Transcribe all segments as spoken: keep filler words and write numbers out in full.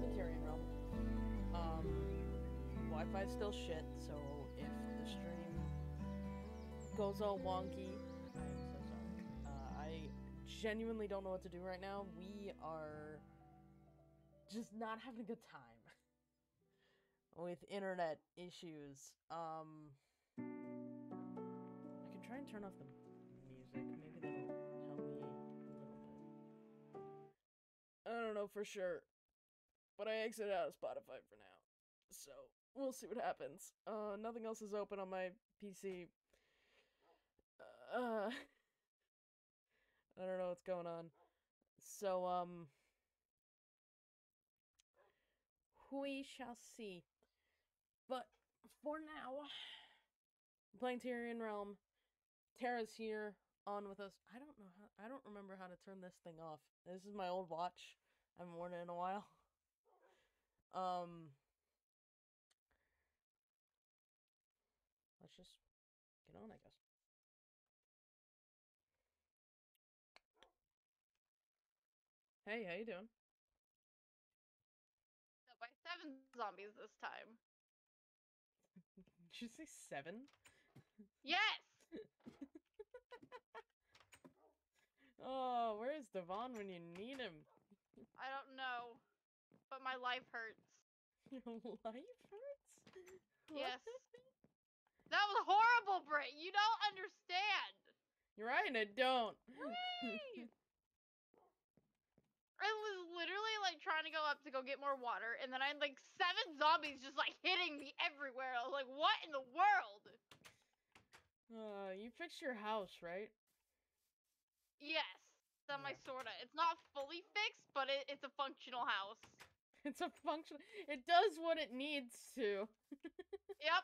in the Tyrion realm. Um, Wi-Fi's still shit, so if the stream goes all wonky, I am so sorry. Uh, I genuinely don't know what to do right now. We are just not having a good time with internet issues. Um, I can try and turn off the music. Maybe that'll help me a little bit. I don't know for sure, but I exited out of Spotify for now, so we'll see what happens. Uh, nothing else is open on my P C. Uh, I don't know what's going on. So, um, we shall see. But for now, I'm playing Tyrion Realm. Tara's here, on with us. I don't know how. I don't remember how to turn this thing off. This is my old watch. I haven't worn it in a while. Um, let's just get on, I guess. Hey, how you doing? So by seven zombies this time. Did you say seven? Yes! Oh, where is Devon when you need him? I don't know, but my life hurts. Your life hurts? Yes. That was horrible, Britt. You don't understand. You're right, I don't. Whee! I was literally like trying to go up to go get more water, and then I had like seven zombies just like hitting me everywhere. I was like, what in the world? Uh, you fixed your house, right? Yes. Semi Yeah. sorta. It's not fully fixed, but it, it's a functional house. It's a function. It does what it needs to. Yep.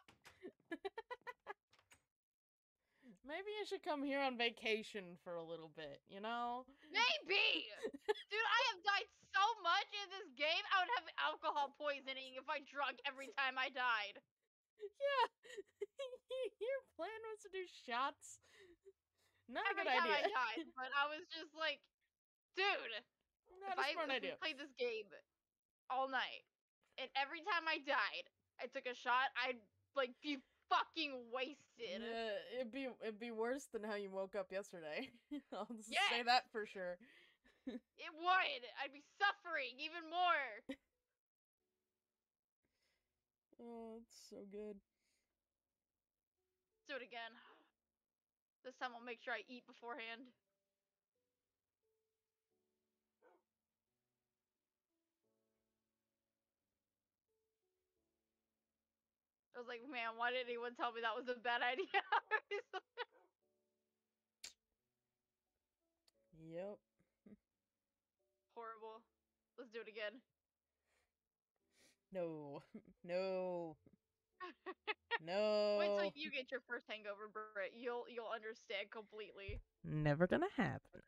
Maybe you should come here on vacation for a little bit, you know? Maybe! Dude, I have died so much in this game, I would have alcohol poisoning if I drunk every time I died. Yeah. Your plan was to do shots. Not Every a good time idea. I died, but I was just like, dude, Not if a I smart if we idea. played this game all night, and every time I died, I took a shot, I'd like be fucking wasted. Uh, it'd be it'd be worse than how you woke up yesterday. I'll just Yes! say that for sure. It would! I'd be suffering even more! Oh, it's so good. Let's do it again. This time I'll make sure I eat beforehand. I was like, man, why didn't anyone tell me that was a bad idea? Yep. Horrible. Let's do it again. No. No. Wait till No. you get your first hangover, Britt. You'll you'll understand completely. Never gonna happen.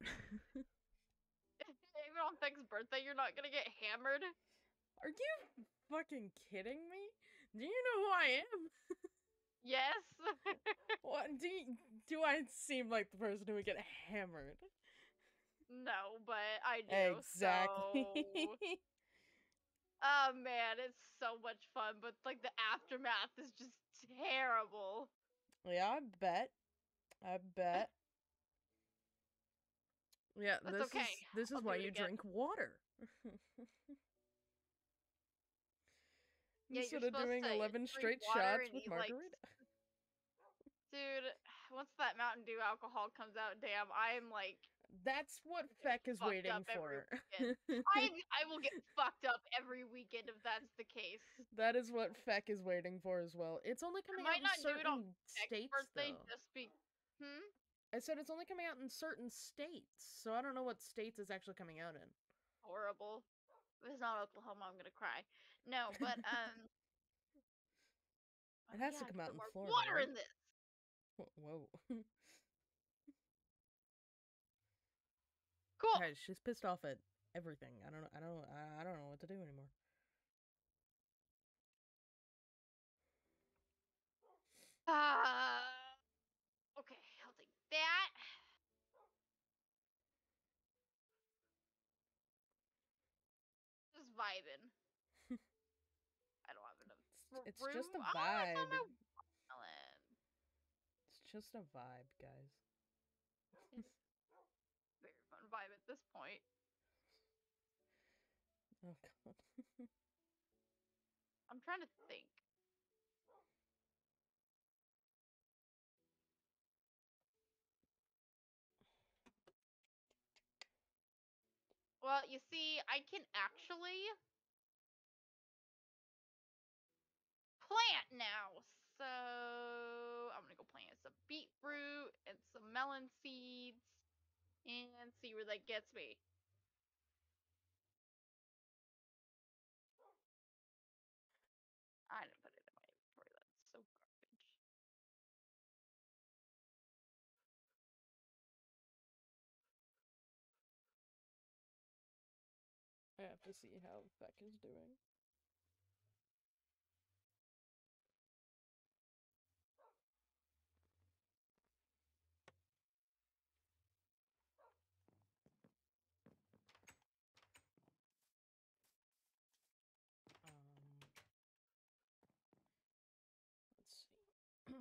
Even on Beck's birthday, you're not gonna get hammered. Are you fucking kidding me? Do you know who I am? Yes. What do you, do I seem like the person who would get hammered? No, but I do. Exactly. So. Oh man, it's so much fun, but like the aftermath is just terrible. Yeah, I bet. I bet. Yeah, That's this okay. is this is I'll why do it you again. drink water. Yeah, Instead you're of supposed doing to eleven drink straight water shots and with eat like. margarita. Dude, once that Mountain Dew alcohol comes out, damn, I am like. That's what Feck is Fucked waiting up every for. weekend. I I will get fucked up every weekend if that's the case. That is what Feck is waiting for as well. It's only I coming out might in not do it on certain Beck's states, birthday though. just be. Hmm. I said it's only coming out in certain states, so I don't know what states it's actually coming out in. Horrible. If it's not Oklahoma, I'm gonna cry. No, but um. It Oh has yeah, to I come can out put in more Florida, water right? in this. Whoa. Cool. Guys, she's pissed off at everything. I don't know. I don't. I don't know what to do anymore. Uh, okay, I'll take that. Just vibing. it's room. just a Oh, it's not vibe. my watermelon. It's just a vibe, guys. It's very fun vibe at this point. Oh god. I'm trying to think. Well, you see, I can actually plant now. So I'm gonna go plant some beetroot and some melon seeds and see where that gets me. I didn't put it in my inventory. That's so garbage. I have to see how Beck is doing. Um, let's see.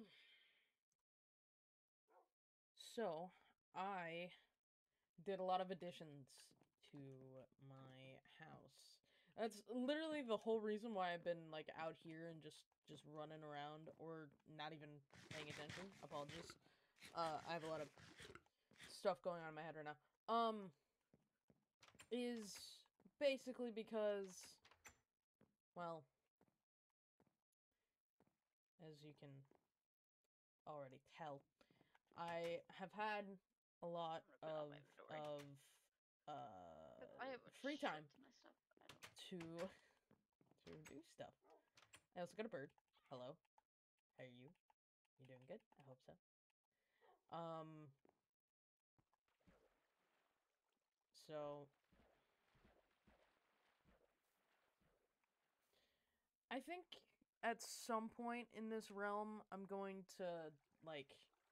So, I did a lot of additions to my house. That's literally the whole reason why I've been like out here and just just running around or not even paying attention. Apologies. Uh, I have a lot of stuff going on in my head right now. Um, is basically because, well, as you can already tell, I have had a lot of of uh I have a free shit time ton of stuff, but I don't. to to do stuff. I also got a bird. Hello. How are you? You doing good? I hope so. Um so I think at some point in this realm I'm going to like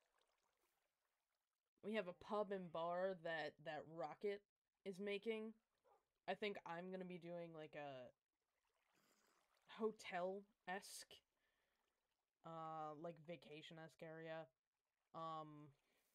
we have a pub and bar that that Rocket is making. I think I'm going to be doing like a hotel-esque uh like vacation-esque area. Um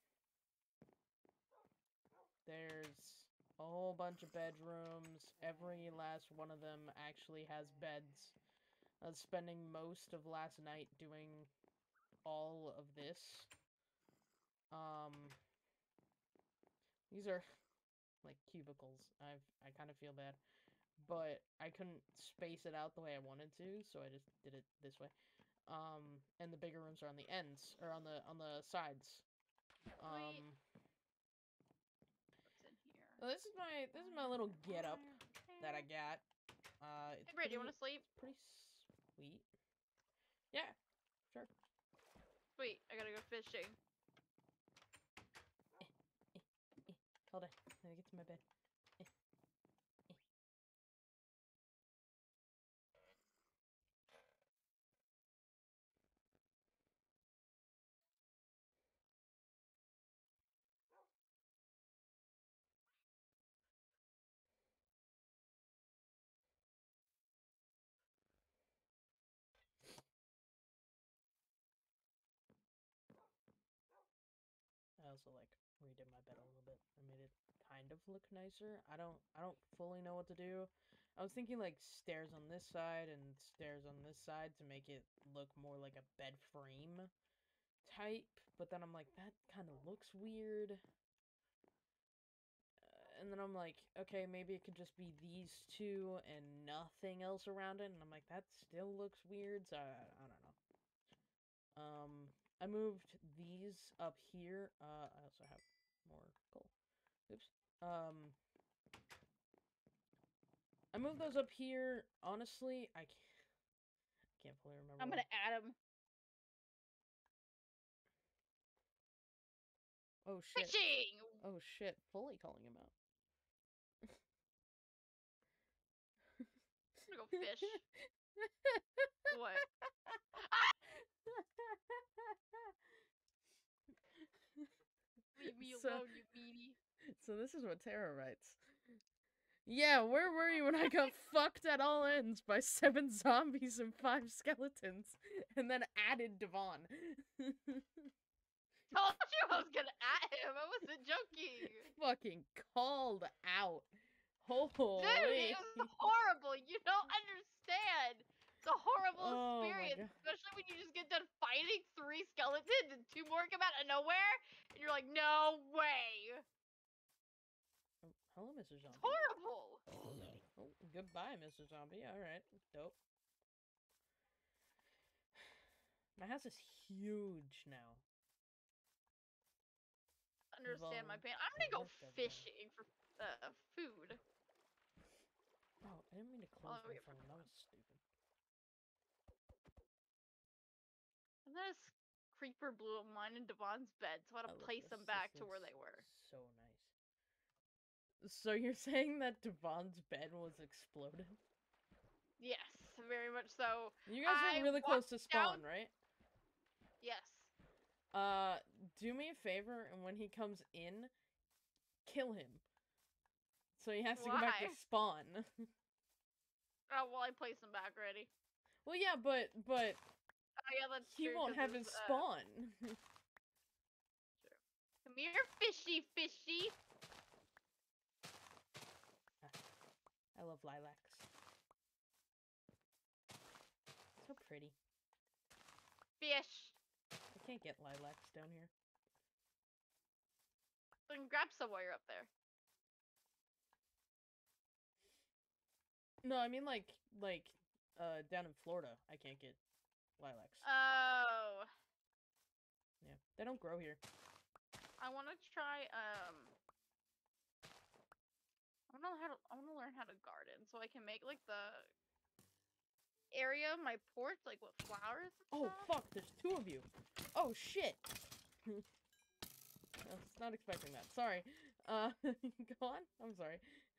there's a whole bunch of bedrooms. Every last one of them actually has beds. I was spending most of last night doing all of this. Um these are like cubicles. I've I kind of feel bad, but I couldn't space it out the way I wanted to, so I just did it this way. Um, and the bigger rooms are on the ends or on the on the sides. Um, What's in here? so this is my this is my little get up that I got. Uh, it's Hey, Britt, pretty, you want to sleep? it's pretty sweet. Yeah, sure. Sweet, I gotta go fishing. Eh, eh, eh. Hold on, let me get to my bed. Eh, eh. I also like redid my bed a little bit. I made it kind of look nicer. I don't I don't fully know what to do. I was thinking like stairs on this side and stairs on this side to make it look more like a bed frame type, but then I'm like that kind of looks weird. Uh, and then I'm like, okay, maybe it could just be these two and nothing else around it, and I'm like that still looks weird. So I, I don't know. Um I moved these up here. Uh, I also have more coal. Oops. Um, I moved those up here. Honestly, I can't, can't fully remember. I'm gonna add them. Oh shit. Fishing! Oh shit. Fully calling him out. I'm gonna go fish. What? Ah! Leave me so, alone, you meanie. so this is what Tara writes. Yeah, where were you when I got fucked at all ends by seven zombies and five skeletons, and then added Devon? Told you I was gonna at him. I wasn't joking. Fucking called out. Dude, Holy. it was horrible. You don't understand. It's a horrible Oh my experience, God. especially when you just get done fighting three skeletons and two more come out of nowhere, and you're like, no way. Oh, hello, Mister It's Zombie. horrible. Oh, goodbye, Mister Zombie. Alright, dope. My house is huge now. Understand my Well, pain. I'm I gonna go worked every day. fishing for uh, food. Oh, I didn't mean to close Oh, my wait, phone. That was stupid. And then a s- creeper blew up mine in Devon's bed, so I I had to love place this. them back This to where looks they were. so nice. So you're saying that Devon's bed was exploded? Yes, very much so. You guys I are really close walked to spawn, down- right? Yes. Uh, do me a favor, and when he comes in, kill him. So he has to go back to Why? spawn. Oh, well, I placed them back already. Well, yeah, but but Oh, yeah, that's he true. won't 'cause have his it's, uh, spawn. Come here, fishy, fishy. I love lilacs. So pretty. Fish. I can't get lilacs down here. Then grab some while you're up there. No, I mean like like uh down in Florida, I can't get lilacs. Oh. Yeah, they don't grow here. I want to try, um... I want to how to, I want to learn how to garden, so I can make, like, the area of my porch, like, with flowers and Oh stuff. fuck, there's two of you. Oh shit. I was not expecting that. Sorry. Uh, go on. I'm sorry.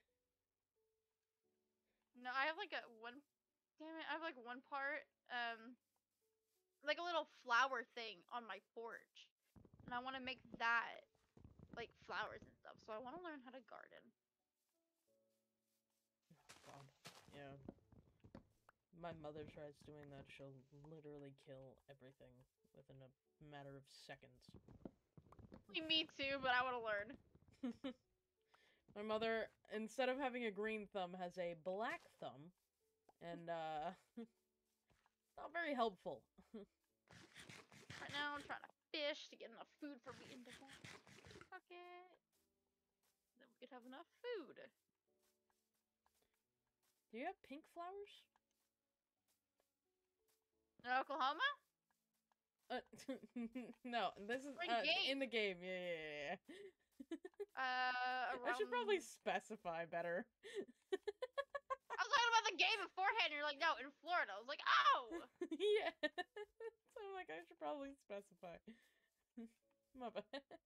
No, I have, like, a one... Damn it, I have, like, one part, um... like a little flower thing on my porch. And I want to make that, like, flowers and stuff. So I want to learn how to garden. Oh god. Yeah. My mother tries doing that, she'll literally kill everything within a matter of seconds. Me too, but I want to learn. My mother, instead of having a green thumb, has a black thumb. And, uh... not very helpful. Right now, I'm trying to fish to get enough food for me in Devon. Fuck it. Then we could have enough food. Do you have pink flowers? In Oklahoma? Uh, no, this is We're in uh, game. in the game. Yeah, yeah, yeah. yeah. Uh, I should probably around- specify better. I was talking about the game beforehand. And you're like, no, in Florida. I was like, oh. Yeah. So I'm like, I should probably specify. My bad.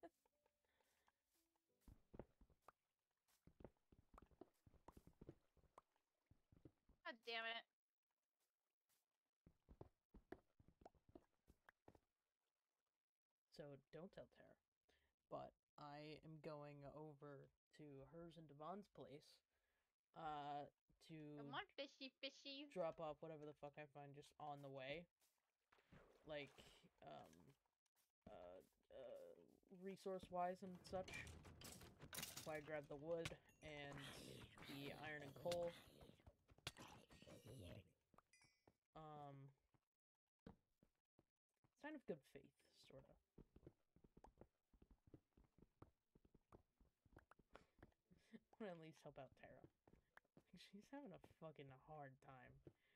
God damn it. So don't tell Tara, but I am going over to hers and Devon's place, uh, to Come on, fishy, fishy. drop off whatever the fuck I find just on the way, like, um, uh, uh, resource-wise and such. So I grabbed the wood and the iron and coal. Um, sign of good faith, sort of. I want to at least help out Tara. She's having a fucking hard time.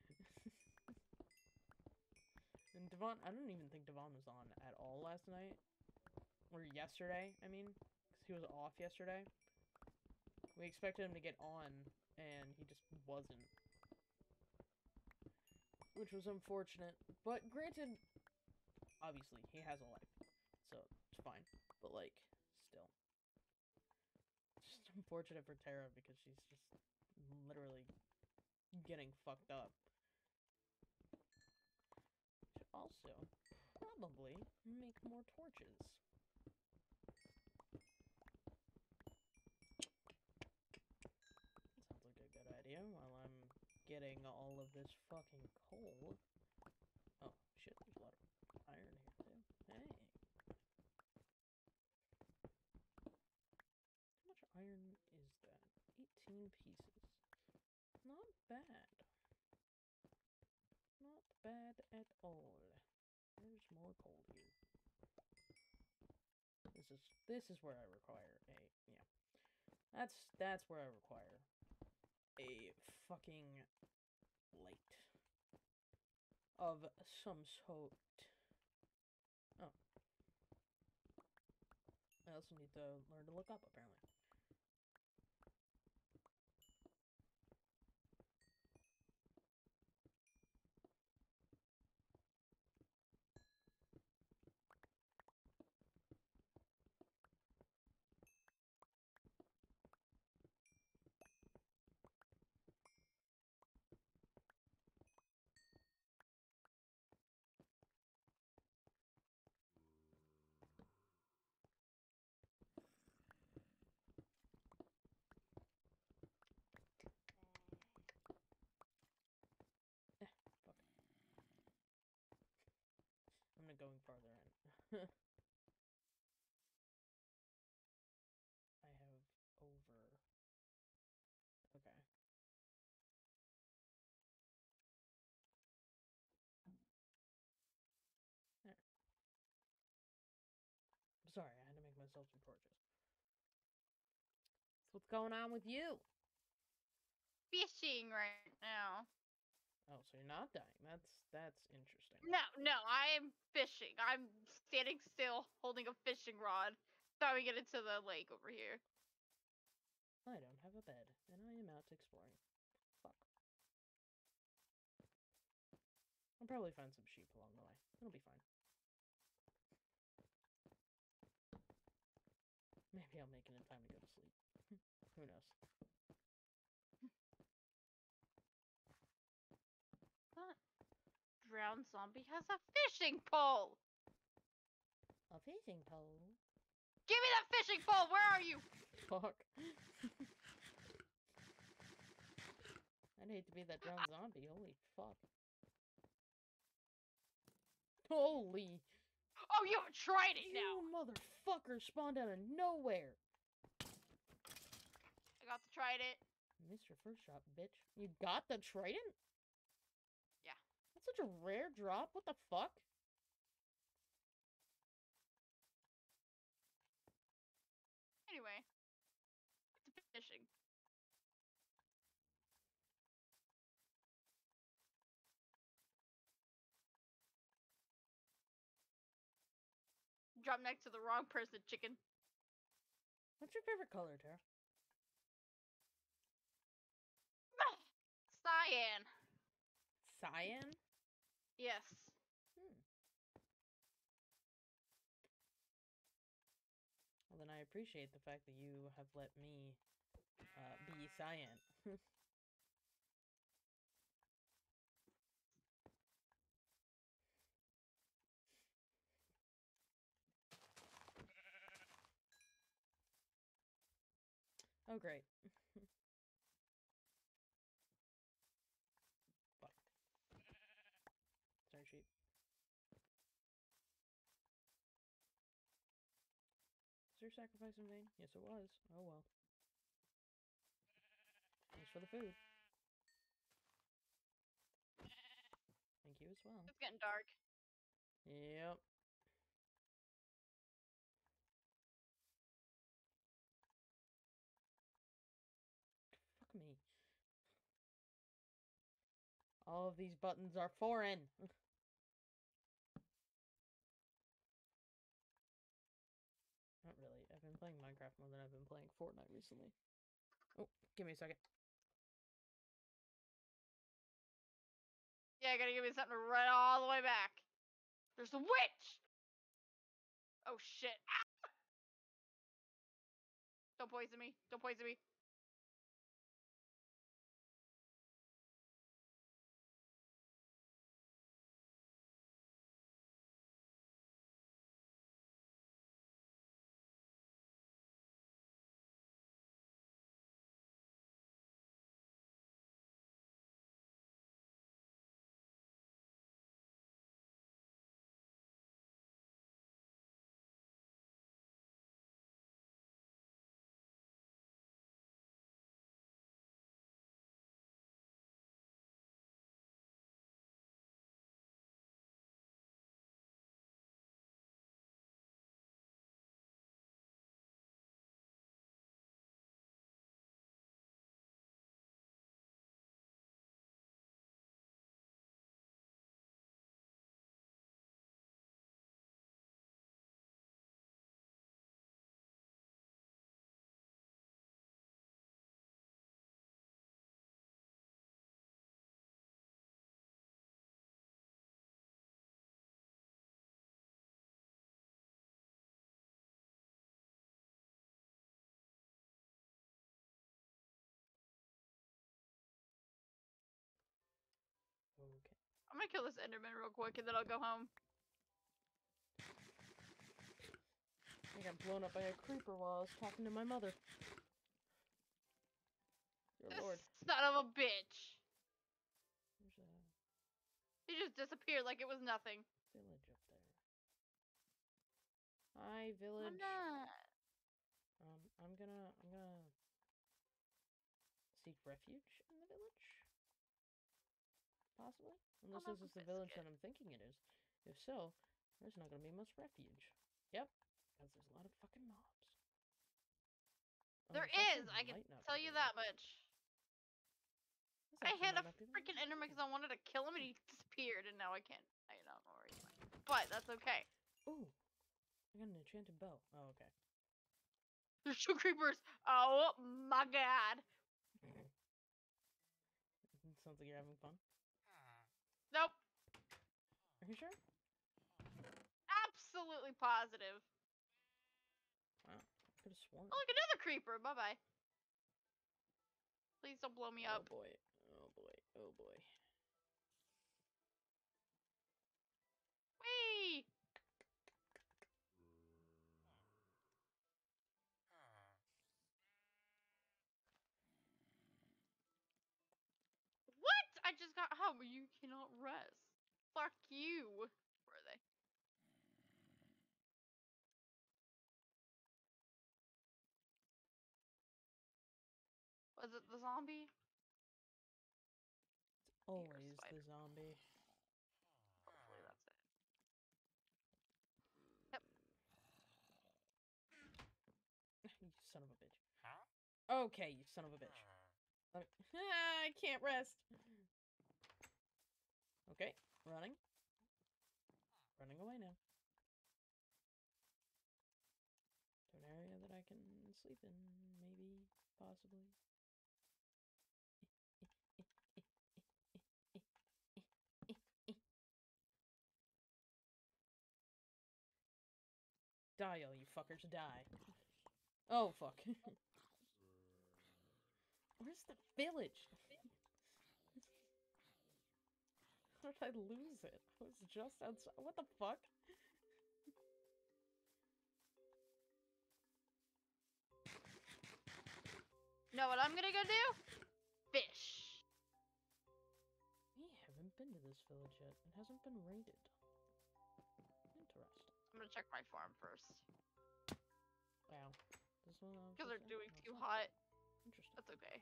And Devon, I don't even think Devon was on at all last night. Or yesterday, I mean. Because he was off yesterday. We expected him to get on, and he just wasn't. Which was unfortunate. But granted, obviously, he has a life. So, it's fine. But, like, still. It's just unfortunate for Tara because she's just literally getting fucked up. Should also probably make more torches. That getting all of this fucking coal. Oh, shit, there's a lot of iron here, too. Hey. How much iron is that? eighteen pieces. Not bad. Not bad at all. There's more coal here. This is this is where I require a yeah. That's that's where I require a fucking light of some sort. Oh. I also need to learn to look up apparently. I'm not going farther in. I have over... Okay. There. Sorry, I had to make myself some torches. So what's going on with you? Fishing right now. Oh, so you're not dying. That's that's interesting. No, no, I am fishing. I'm standing still, holding a fishing rod, throwing it into the lake over here. I don't have a bed, and I am out exploring. Fuck. I'll probably find some sheep along the way. It'll be fine. Maybe I'll make it in time to go to sleep. Who knows? That drowned zombie has a fishing pole! A fishing pole? Give me that fishing pole! Where are you? Fuck. I'd hate to be that drowned zombie. Holy fuck. Holy. Oh, you have tried it now! You motherfucker spawned out of nowhere! I got to try it. Missed your first shot, bitch. You got the trident? Yeah. That's such a rare drop. What the fuck? Anyway, it's fishing. Drop next to the wrong person, chicken. What's your favorite color, Tara? Cyan. Cyan? Yes. Hmm. Well, then I appreciate the fact that you have let me uh, be cyan. Oh, great. Fuck. Sorry, sheep. Was your sacrifice in vain? Yes, it was. Oh, well. Thanks for the food. Thank you as well. It's getting dark. Yep. Fuck me. All of these buttons are foreign. Not really. I've been playing Minecraft more than I've been playing Fortnite recently. Oh, give me a second. Yeah, I gotta give me something to run all the way back. There's a witch! Oh shit. Ah! Don't poison me. Don't poison me. I'm gonna kill this Enderman real quick and then I'll go home. I got blown up by a creeper while I was talking to my mother. Dear This Lord. son of a bitch. There's a He just disappeared like it was nothing. village up there. Hi, I'm village. not. Um, I'm gonna, I'm gonna seek refuge in the village. Possibly. Unless I'm this a is the village biscuit. that I'm thinking it is. If so, there's not gonna be much refuge. Yep. Because there's a lot of fucking mobs. Oh, There this is. actually I can might not tell be you the that village. much. This I actually hit a might not be the freaking village. Enderman because I wanted to kill him and he disappeared and now I can't. I don't know where he went. But that's okay. Ooh. I got an enchanted bow. Oh, okay. There's two creepers. Oh my god. Sounds like you're having fun. Nope. Are you sure? Absolutely positive. Wow. Could have sworn. Oh, look, another creeper. Bye bye. Please don't blow me Oh up. boy. Oh boy. Oh boy. Whee! What? I just got home. You cannot rest. Fuck you. Where are they? Was it the zombie? Always spider. the zombie. Hopefully that's it. Yep. You son of a bitch. Okay, you son of a bitch. Let me... I can't rest. Okay, running. Running away now. To an area that I can sleep in, maybe, possibly. Die, all you fuckers, die. Oh, fuck. Where's the village? How did I lose it? I was just outside. What the fuck? Know what I'm gonna go do? Fish. We haven't been to this village yet. It hasn't been raided. Interesting. I'm gonna check my farm first. Wow. This one I was Because they're supposed to- doing no, too it's not. hot. Interesting. That's okay.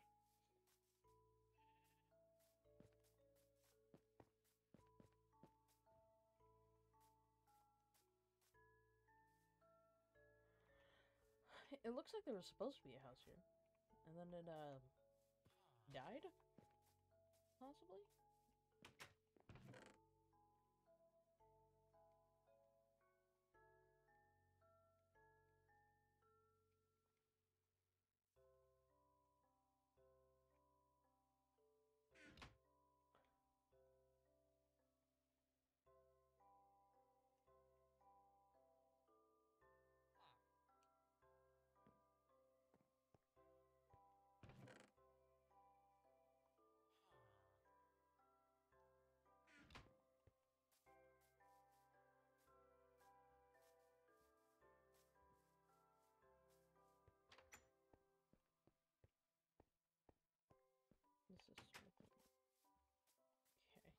It looks like there was supposed to be a house here. And then it, uh, died? Possibly? This is smithing. Okay.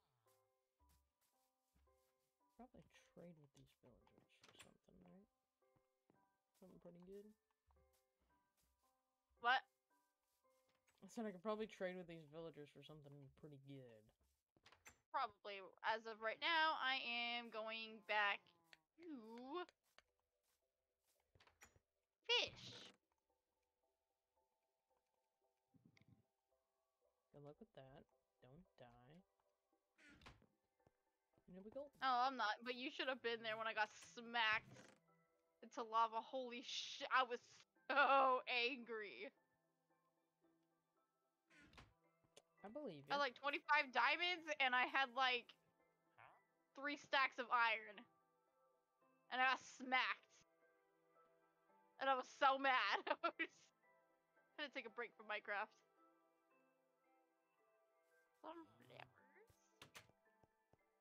Probably trade with these villagers for something, right? Something pretty good. What? I said I could probably trade with these villagers for something pretty good. Probably. As of right now, I am going back to fish. Good luck with that. Don't die. And here we go. Oh, I'm not. But you should have been there when I got smacked into lava. Holy shit. I was so angry. I believe I you. had like twenty-five diamonds and I had like three stacks of iron. And I got smacked. And I was so mad. I was... had to take a break from Minecraft. Some flavors.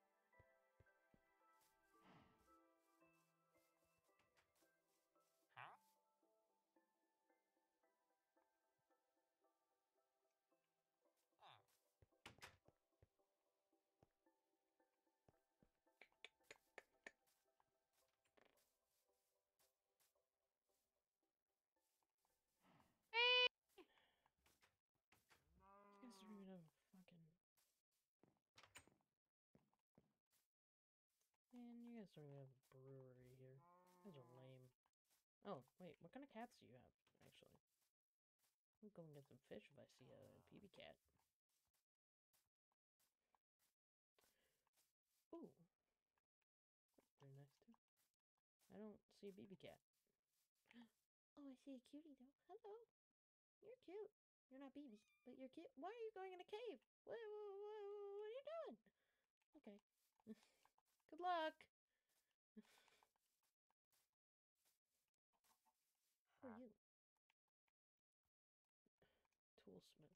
don't even have a fucking... Man, you guys don't even have a brewery here. You guys are lame. Oh, wait, what kind of cats do you have, actually? I'll go and get some fish if I see a P B cat. Ooh. That's pretty nice, too. I don't see a B B cat. Oh, I see a cutie, though. Hello. You're cute. You're not B B, but you're cute. Why are you going in a cave? What, what, what, what are you doing? Okay. Good luck. Who are you? Toolsmith.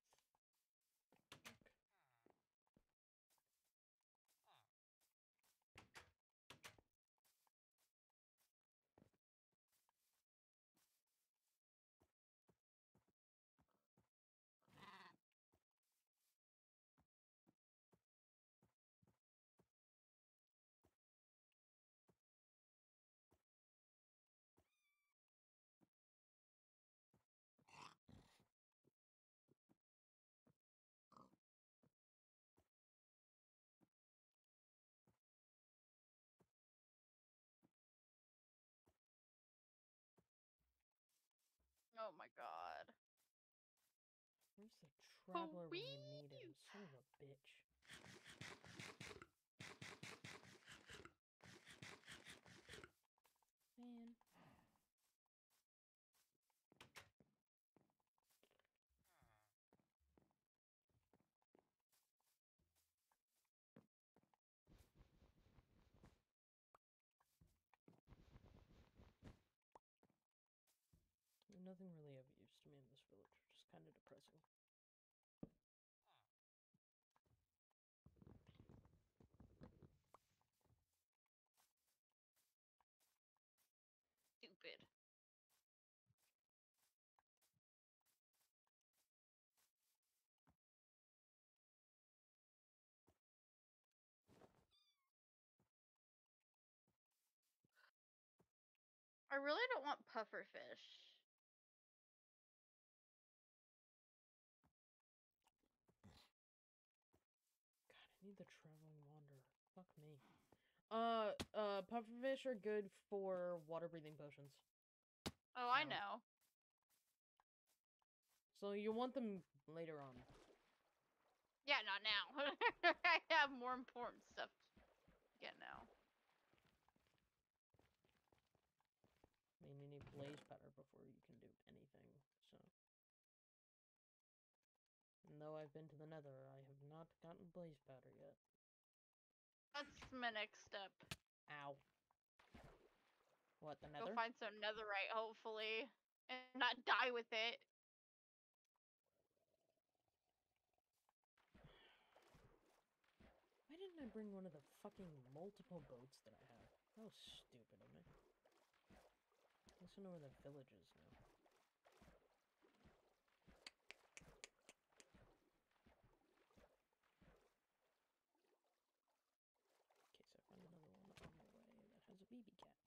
Oh my god. Where's the traveler when you Wee! need him? Son of a bitch. Man. Nothing really of use to me in this village, just kind of depressing. Stupid. I really don't want pufferfish. God, I need the traveling wanderer. Fuck me. Uh, uh, pufferfish are good for water breathing potions. Oh, I Ow. know. So you want them later on. Yeah, not now. I have more important stuff to get now. I mean, you need blaze powder before you can do anything, so. And though I've been to the nether, I have not gotten blaze powder yet. That's my next step. Ow. What, the Go nether? find some netherite, hopefully, and not die with it. Why didn't I bring one of the fucking multiple boats that I have? That was stupid of me. At least I know where the village is now. Okay, so I found another one on the way that has a B B cat.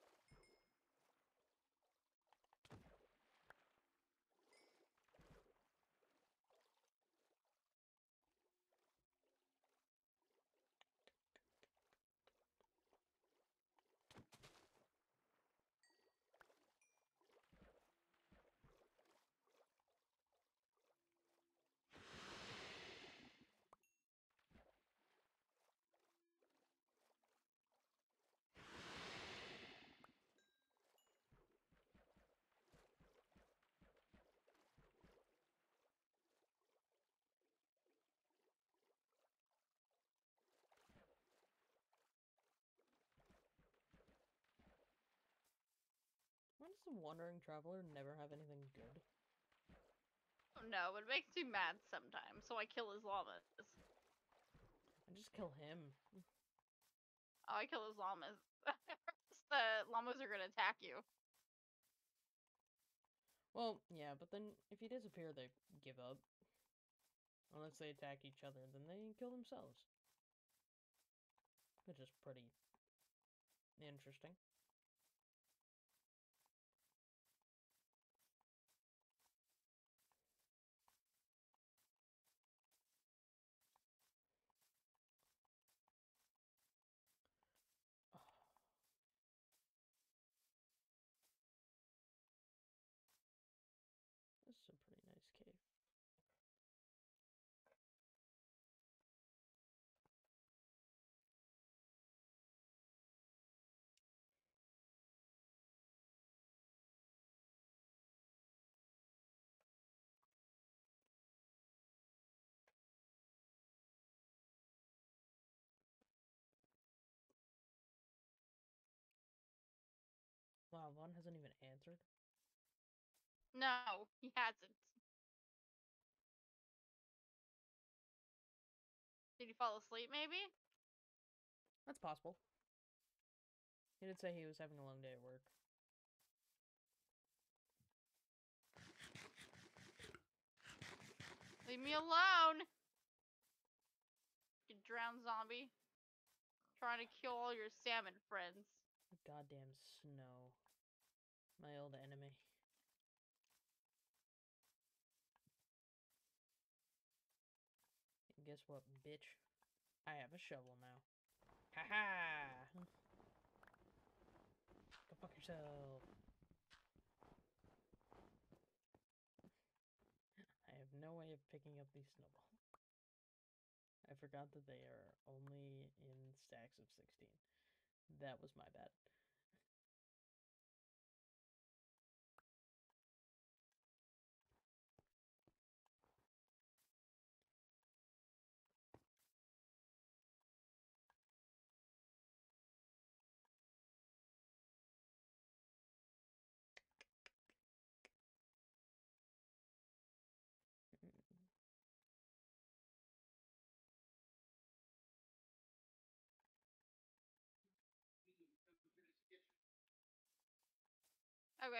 Why does the Wandering Traveler never have anything good? Oh no, it makes me mad sometimes, so I kill his llamas. I just kill him. Oh, I kill his llamas. The llamas are gonna attack you. Well, yeah, but then if you disappear, they give up. Unless they attack each other, then they kill themselves. Which is pretty interesting. Sean hasn't even answered? No, he hasn't. Did he fall asleep, maybe? That's possible. He did say he was having a long day at work. Leave me alone! You drowned zombie. Trying to kill all your salmon friends. Goddamn snow. My old enemy. And guess what, bitch? I have a shovel now. Ha ha! Go fuck yourself. I have no way of picking up these snowballs. I forgot that they are only in stacks of sixteen. That was my bad. Okay.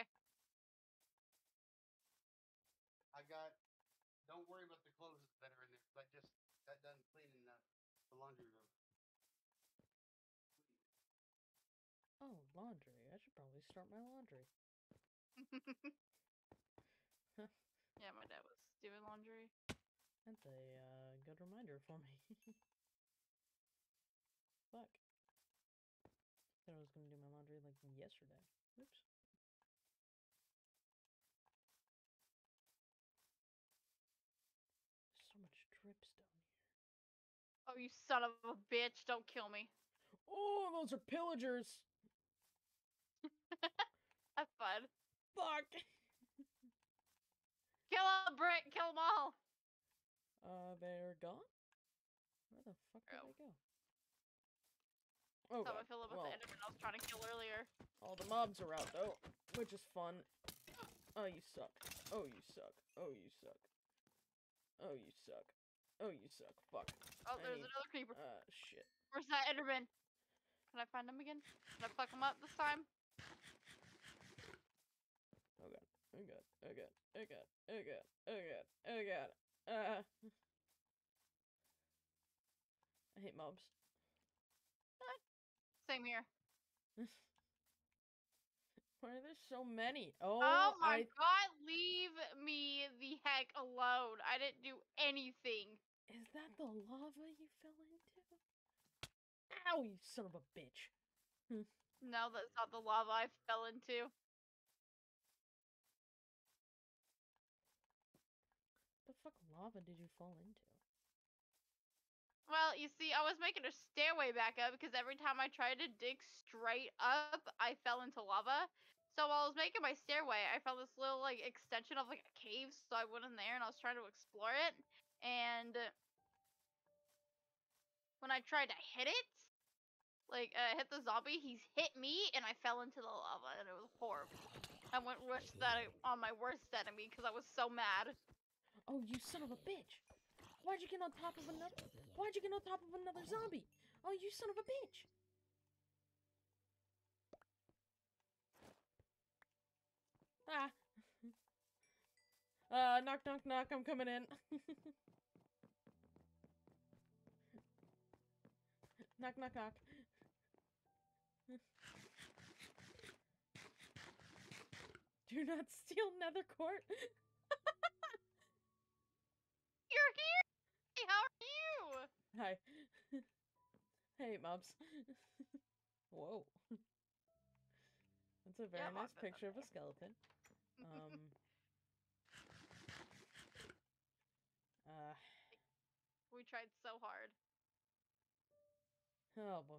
I got. Don't worry about the clothes that are in there. 'Cause I just got done cleaning the, the laundry room. Oh, laundry. I should probably start my laundry. Yeah, my dad was doing laundry. That's a uh, good reminder for me. Fuck. Said I was gonna do my laundry like yesterday. Oops. So much drips down here. Oh, you son of a bitch! Don't kill me. Oh, those are pillagers! Have fun. Fuck! Kill them, Britt! Kill them all! Uh, they're gone? Where the fuck did Oh. they go? Oh, That's how God. I feel about Well, the enderman I was trying to kill earlier. all the mobs are out, though, which is fun. Oh, you suck. Oh, you suck. Oh, you suck. Oh, you suck. Oh, you suck. Fuck. Oh, I there's need- another creeper. Uh, shit. Where's that enderman? Can I find him again? Can I fuck him up this time? Oh, God. Oh, God. Oh, God. Oh, God. Oh, God. Oh, God. Oh, God. Uh. I hate mobs. Same here. Why are there so many? Oh, Oh my I... god, leave me the heck alone. I didn't do anything. Is that the lava you fell into? Ow, you son of a bitch. No, that's not the lava I fell into. The fuck lava did you fall into? Well, you see, I was making a stairway back up because every time I tried to dig straight up, I fell into lava. So while I was making my stairway, I found this little like extension of like a cave, so I went in there and I was trying to explore it. And when I tried to hit it, like uh, hit the zombie, he's hit me and I fell into the lava and it was horrible. I went wish that on my worst enemy because I was so mad. Oh, you son of a bitch! Why'd you get on top of another? Why'd you get on top of another zombie? Oh, you son of a bitch! Ah. Uh, knock, knock, knock. I'm coming in. Knock, knock, knock. Do not steal nether court. You're here! Hey, how are you? Hi. Hey, mobs. Whoa. That's a very Yeah, nice Mog, that's picture of a okay. skeleton. Um. uh. We tried so hard. Oh boy.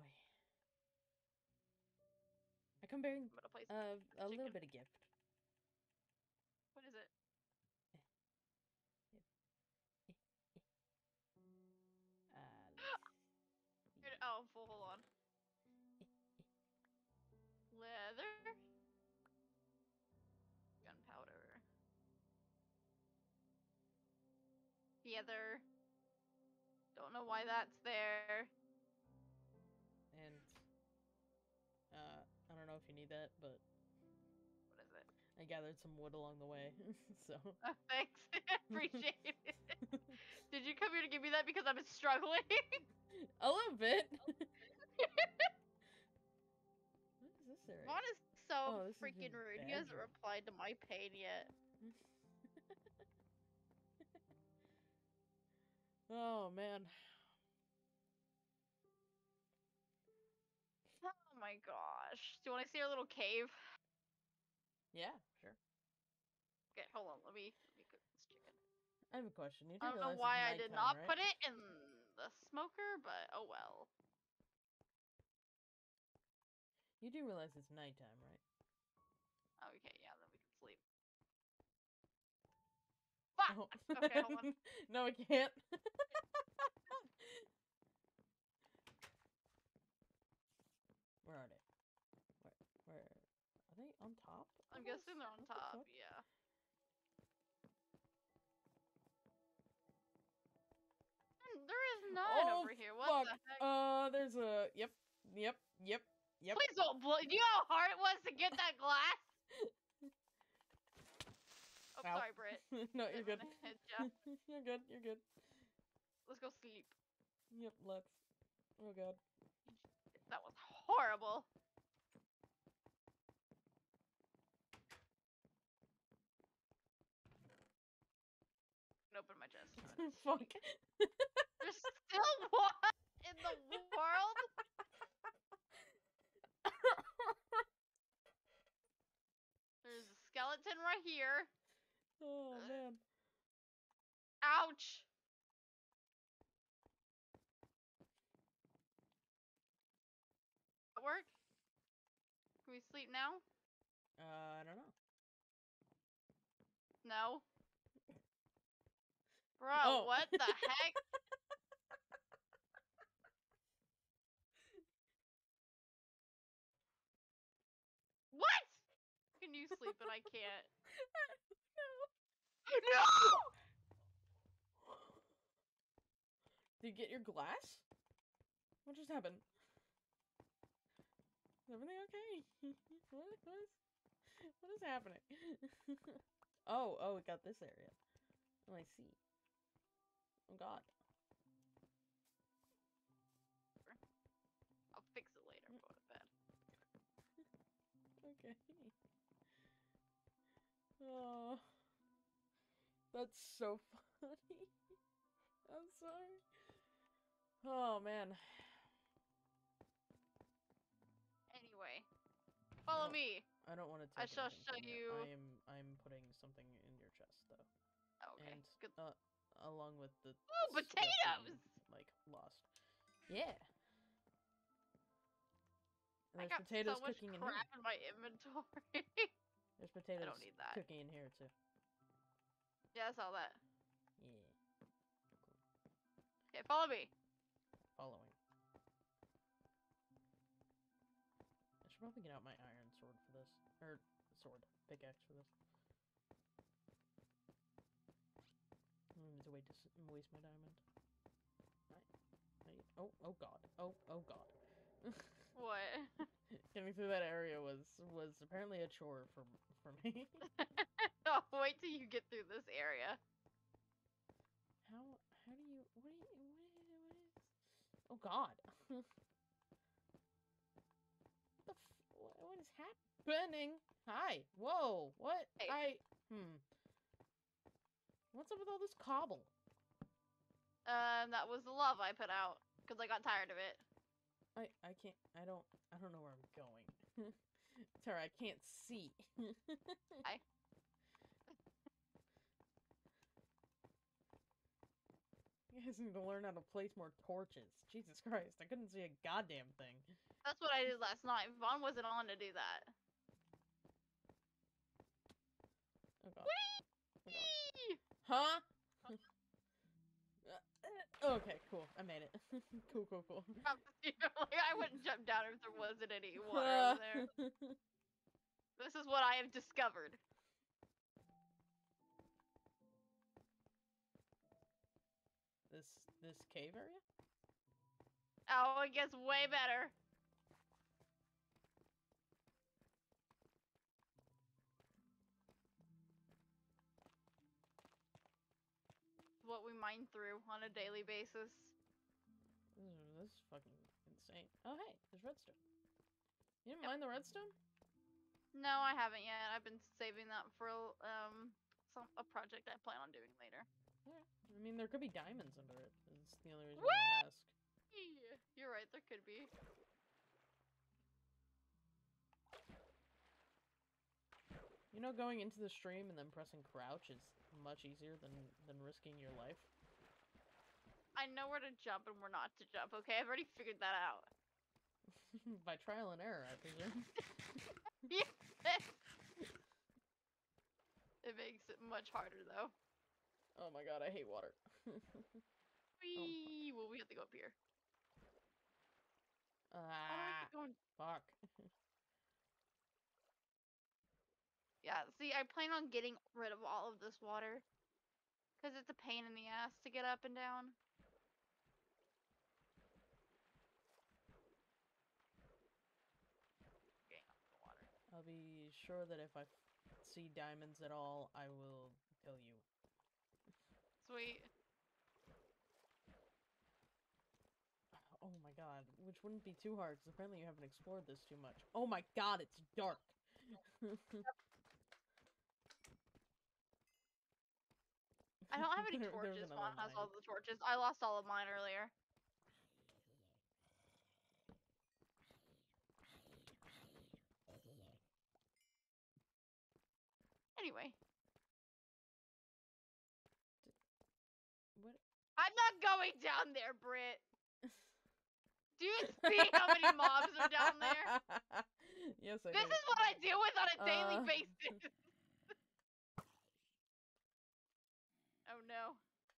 I come bearing I'm gonna place uh, a chicken. little bit of gift. What is it? Uh, Good- oh, full. Hold on. Leather. Feather. Don't know why that's there. And uh, I don't know if you need that, but What is it? I gathered some wood along the way, so. Oh, thanks. Appreciate it. Did you come here to give me that because I've been struggling? A little bit. What is this area? Vaughn is so Oh, this is freaking his rude. He hasn't bedroom. replied to my pain yet. Oh man. Oh my gosh. Do you want to see our little cave? Yeah, sure. Okay, hold on. Let me let me cook this chicken. I have a question. You do I don't know realize why it's I did nighttime, not right? put it in the smoker, but oh well. You do realize it's nighttime, right? Okay, yeah, then we can sleep. Fuck! Oh. Okay, hold on. No, I can't. Where are they? Where? Where? Are they on top? I'm of us? guessing they're on What the top, fuck? yeah. Hmm, There is none Oh, over here. What fuck. the heck? Uh, there's a. Yep. Yep. Yep. Yep. Please don't blow. Do you know how hard it was to get that glass? Oh, Ow. sorry, Britt. No, you're good. Didn't hit ya. You're good. You're good. Let's go sleep. Yep. Let's. Oh god. That was horrible. I can open my chest. No, it is. Fuck. There's still one in the world? There's a skeleton right here. Oh man. Ouch. That work? Can we sleep now? Uh, I don't know. No. Bro, Oh. what the heck? What? Can you sleep and I can't? No! Did you get your glass? What just happened? Is everything okay? what, what is what is happening? oh, oh, it got this area. Oh, I see. Oh god. I'll fix it later. I'm going to bed. Okay. Oh, that's so funny. I'm sorry. Oh man. Anyway, follow Oh. me. I don't want to take I shall anything show from you- I am I'm putting something in your chest though. Okay, And good. uh along with the Ooh, stuff that potatoes! you, like lost. Yeah. And I there's got potatoes so much cooking in crap here. in my inventory. There's potatoes need that. cooking in here too. Yeah, I saw that. Yeah. Okay, follow me. Following. I should probably get out my iron sword for this. Or sword. Pickaxe for this. I don't need to wait to s waste my diamond. I, I, oh, oh god. Oh, oh god. What? Getting through that area was was apparently a chore for for me. Oh, wait till you get through this area. How how do you what do you what, what is oh god. What the f what, what is happening? Hi. Whoa. What? Hey. I hmm. What's up with all this cobble? Um, that was the lava I put out because I got tired of it. I I can't I don't I don't know where I'm going. Tara, I can't see. I. You guys need to learn how to place more torches. Jesus Christ, I couldn't see a goddamn thing. That's what I did last night. Vaughn wasn't on to do that. Oh god. Oh god. Huh? Uh, okay, cool. I made it. Cool, cool, cool. Like, I wouldn't jump down if there wasn't any water over there. This is what I have discovered. this cave area? Oh, it gets way better. What we mine through on a daily basis. This is, this is fucking insane. Oh, hey, there's redstone. You didn't Yep. mine the redstone? No, I haven't yet. I've been saving that for um some a project I plan on doing later. Alright. I mean, there could be diamonds under it. That's the only reason What? why I ask. You're right, there could be. You know, going into the stream and then pressing crouch is much easier than than risking your life. I know where to jump and where not to jump, okay? I've already figured that out. By trial and error, I presume. Yes! It makes it much harder, though. Oh my god, I hate water. Whee! Well, we have to go up here. Ah, How do I keep going? fuck. Yeah, see, I plan on getting rid of all of this water. Because it's a pain in the ass to get up and down. Getting off the water. I'll be sure that if I f see diamonds at all, I will tell you. Sweet. Oh my god, which wouldn't be too hard, because apparently you haven't explored this too much. Oh my god, it's dark! I don't have any There- there's torches. another Juan has all mine. the torches. I lost all of mine earlier. Anyway. What? I'm not going down there, Britt. Do you see how many mobs are down there? Yes, I This do. is what I deal with on a daily Uh. basis. Oh no.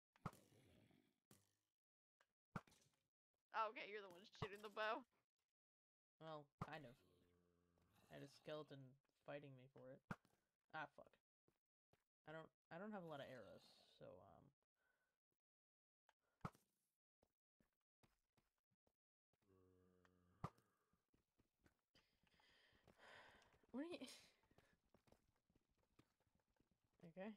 Oh, okay, you're the one shooting the bow. Well, kind of. I had a skeleton fighting me for it. Ah, fuck. I don't. I don't have a lot of arrows, so um. What are you? Okay.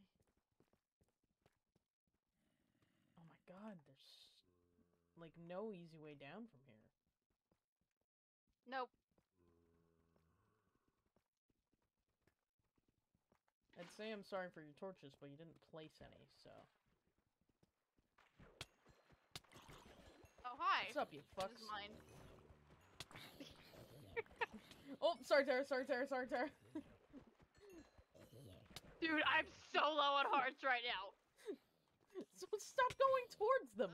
Oh my god, there's like no easy way down from here. Nope. I'd say I'm sorry for your torches, but you didn't place any, so. Oh, hi. What's up, you This fucks? is mine. Oh, sorry, Tara, sorry, Tara, sorry, Tara. Dude, I'm so low on hearts right now. So stop going towards them.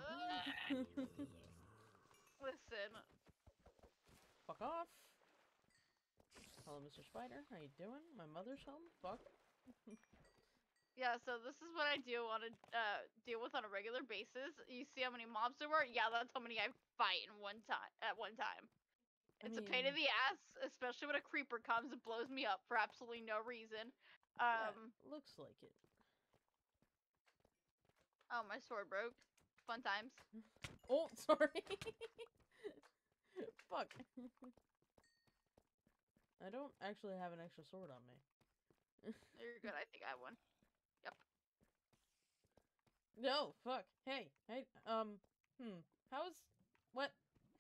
Listen. Fuck off. Hello, Mister Spider. How you doing? My mother's home. Fuck. Yeah, so this is what I do on a uh, deal with on a regular basis. You see how many mobs there were? Yeah, that's how many I fight in one time at one time. I It's a pain in mean- the ass, especially when a creeper comes and blows me up for absolutely no reason. Yeah, Um, looks like it. oh, my sword broke. Fun times. Oh, sorry. Fuck. I don't actually have an extra sword on me. You're good. I think I have one. Yep. No, fuck. Hey, hey, um, hmm. How's what?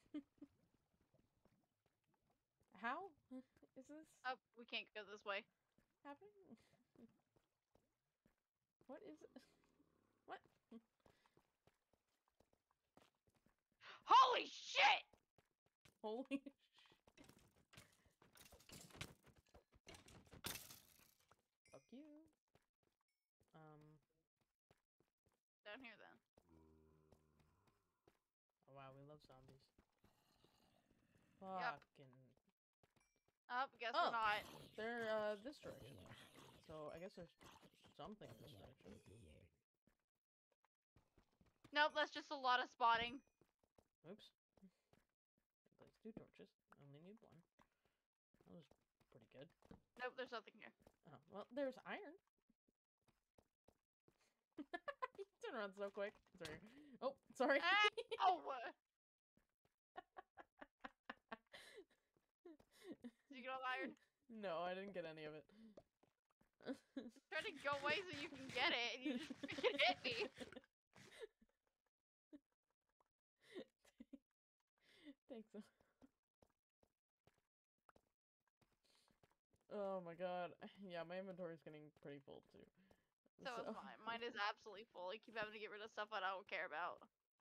How is this Oh, we can't go this way. happening? What is it? What? Holy shit! Holy sh- Fuck you. Um, Down here then. oh wow, we love zombies. Yep. Fucking. Oh, guess Oh. we're not. They're, uh, this direction. So, I guess there's something in this direction. Nope, that's just a lot of spotting. Oops. Place two torches. Only need one. That was pretty good. Nope, there's nothing here. Oh, well, there's iron. You turn around so quick. Sorry. Oh, sorry. Ow! Did you get all the iron? No, I didn't get any of it. Try to go away so you can get it, and you just freaking hit me. Thanks. Oh my god. Yeah, my inventory's getting pretty full too. So is mine. Mine is absolutely full. I keep having to get rid of stuff I don't care about.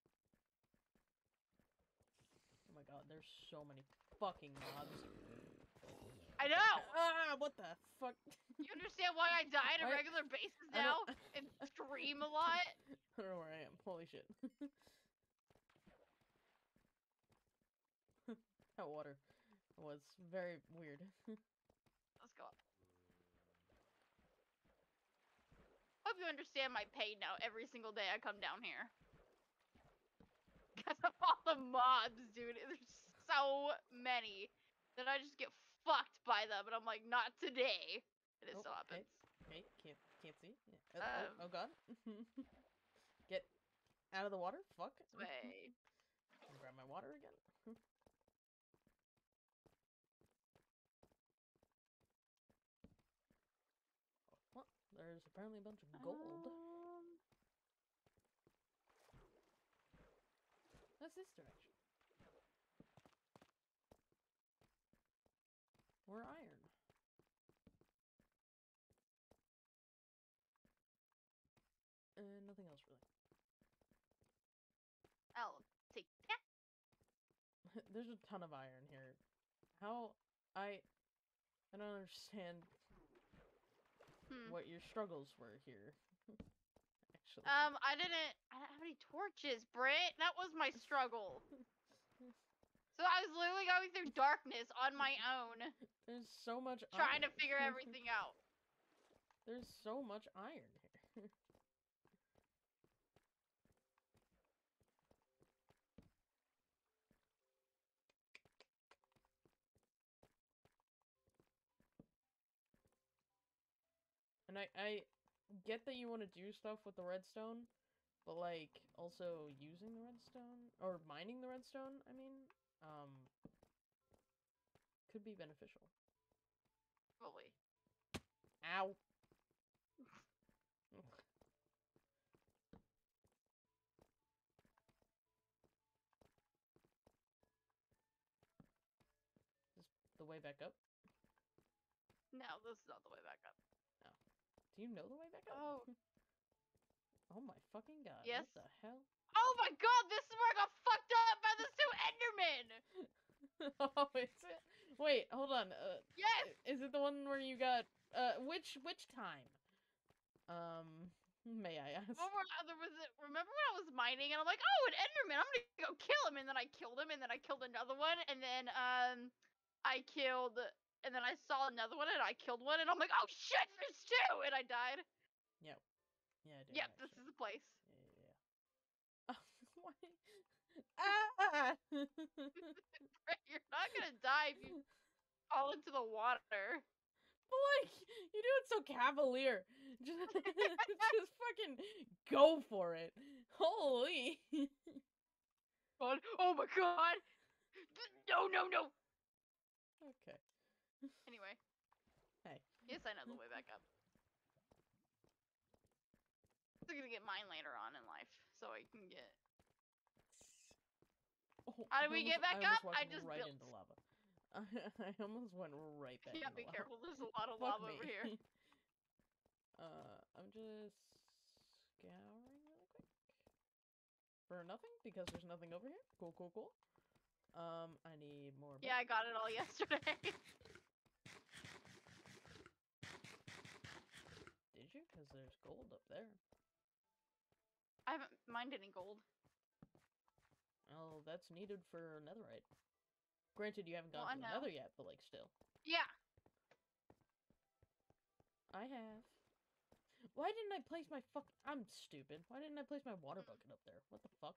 Oh my god, there's so many fucking mobs. I know! Ah, what the fuck? You understand why I die on a Why- regular basis I now? don't- And scream a lot? I don't know where I am. Holy shit. That water was very weird. Let's go up. Hope you understand my pain now every single day I come down here. Because of all the mobs, dude. There's so many that I just get fucked by them, and I'm like, not today. And it Oh, still hey. happens. Hey, can't can't see. Yeah. Uh, Um, oh, oh god. Get out of the water. Fuck. Wait. Grab my water again. Well, there's apparently a bunch of gold. Um, That's this direction. Or iron. And nothing else really. I'll take that. There's a ton of iron here. How I I don't understand Hmm. what your struggles were here. Actually. Um, I didn't. I don't have any torches, Britt. That was my struggle. So I was literally going through darkness on my own, There's so much trying to iron. figure everything out. There's so much iron here. And I, I get that you want to do stuff with the redstone, but like also using the redstone or mining the redstone, I mean, um could be beneficial. Probably. Ow. Is the way back up? No, this is not the way back up. Do you know the way back up? Oh. Oh my fucking god. Yes. What the hell? Oh my god, this is where I got fucked up by the two Endermen! Oh, is it? Wait, hold on. Uh, Yes! Is it the one where you got uh which which time? Um, may I ask? Remember when, uh, there was a, remember when I was mining and I'm like, oh, an Enderman, I'm gonna go kill him, and then I killed him, and then I killed another one, and then um, I killed, and then I saw another one, and I killed one, and I'm like, oh shit, there's two, and I died. Yep. Yeah, I do. Yep, this actually. is the place. Yeah, yeah, yeah. Why? Ah! You're not gonna die if you fall into the water. But like, you do it so cavalier. Just, just fucking go for it. Holy. God, oh my god! No, no, no! Okay. Anyway. Hey. Yes, I know the way back up. I'm gonna get mine later on in life, so I can get. Oh, How I did we almost- get back I almost up? walked I just right built. into lava. I almost went right back Yeah, into be lava. careful. There's a lot of Fuck lava me. over here. uh, I'm just scouring really quick for nothing because there's nothing over here. Cool, cool, cool. Um, I need more. Yeah, I got it all yesterday. Did you? Because there's gold up there. I haven't mined any gold. Oh, that's needed for netherite. Granted, you haven't Well, gone I to the know. nether yet, but like still. Yeah. I have. Why didn't I place my fuck? I'm stupid. Why didn't I place my water bucket up there? What the fuck?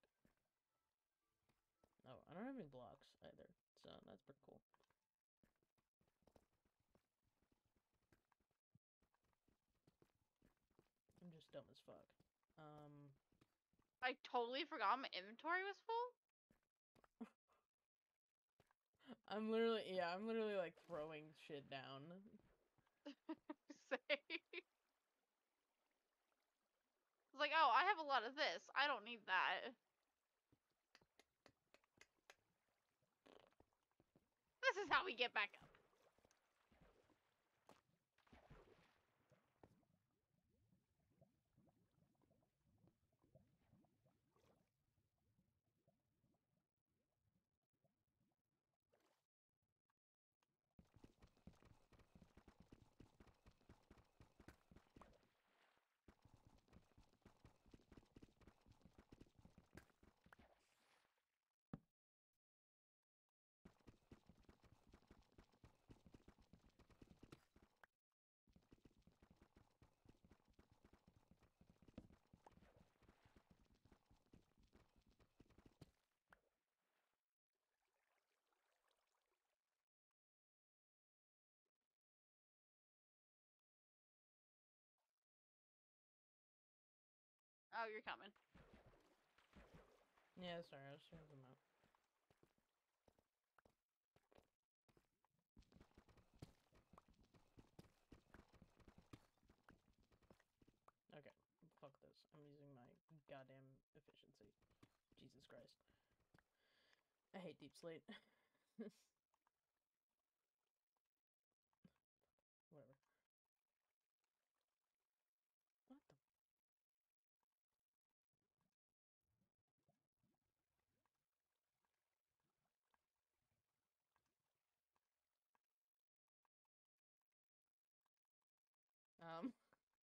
Oh, I don't have any blocks either, so that's pretty cool. I'm just dumb as fuck. Um, I totally forgot my inventory was full. I'm literally, yeah, I'm literally like throwing shit down. Say. It's like, oh, I have a lot of this. I don't need that. This is how we get back up. Oh, you're coming. Yeah, sorry, I was trying them out. Okay, fuck this. I'm using my goddamn efficiency. Jesus Christ. I hate Deep Slate. Whatever. What the? Um,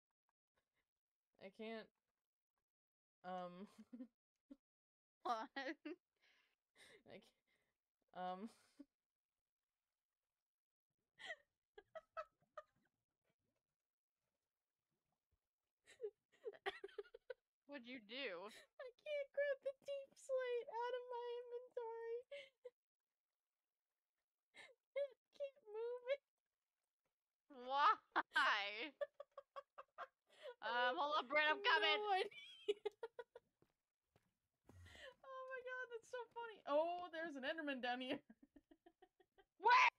I can't. Um, What? I can't. Um, What'd you do? I can't grab the Deep Slate out of my inventory. I can't move it. Why? Um, hold up, Brent, I'm coming. No idea. Oh my god, that's so funny. Oh, there's an Enderman down here. Where?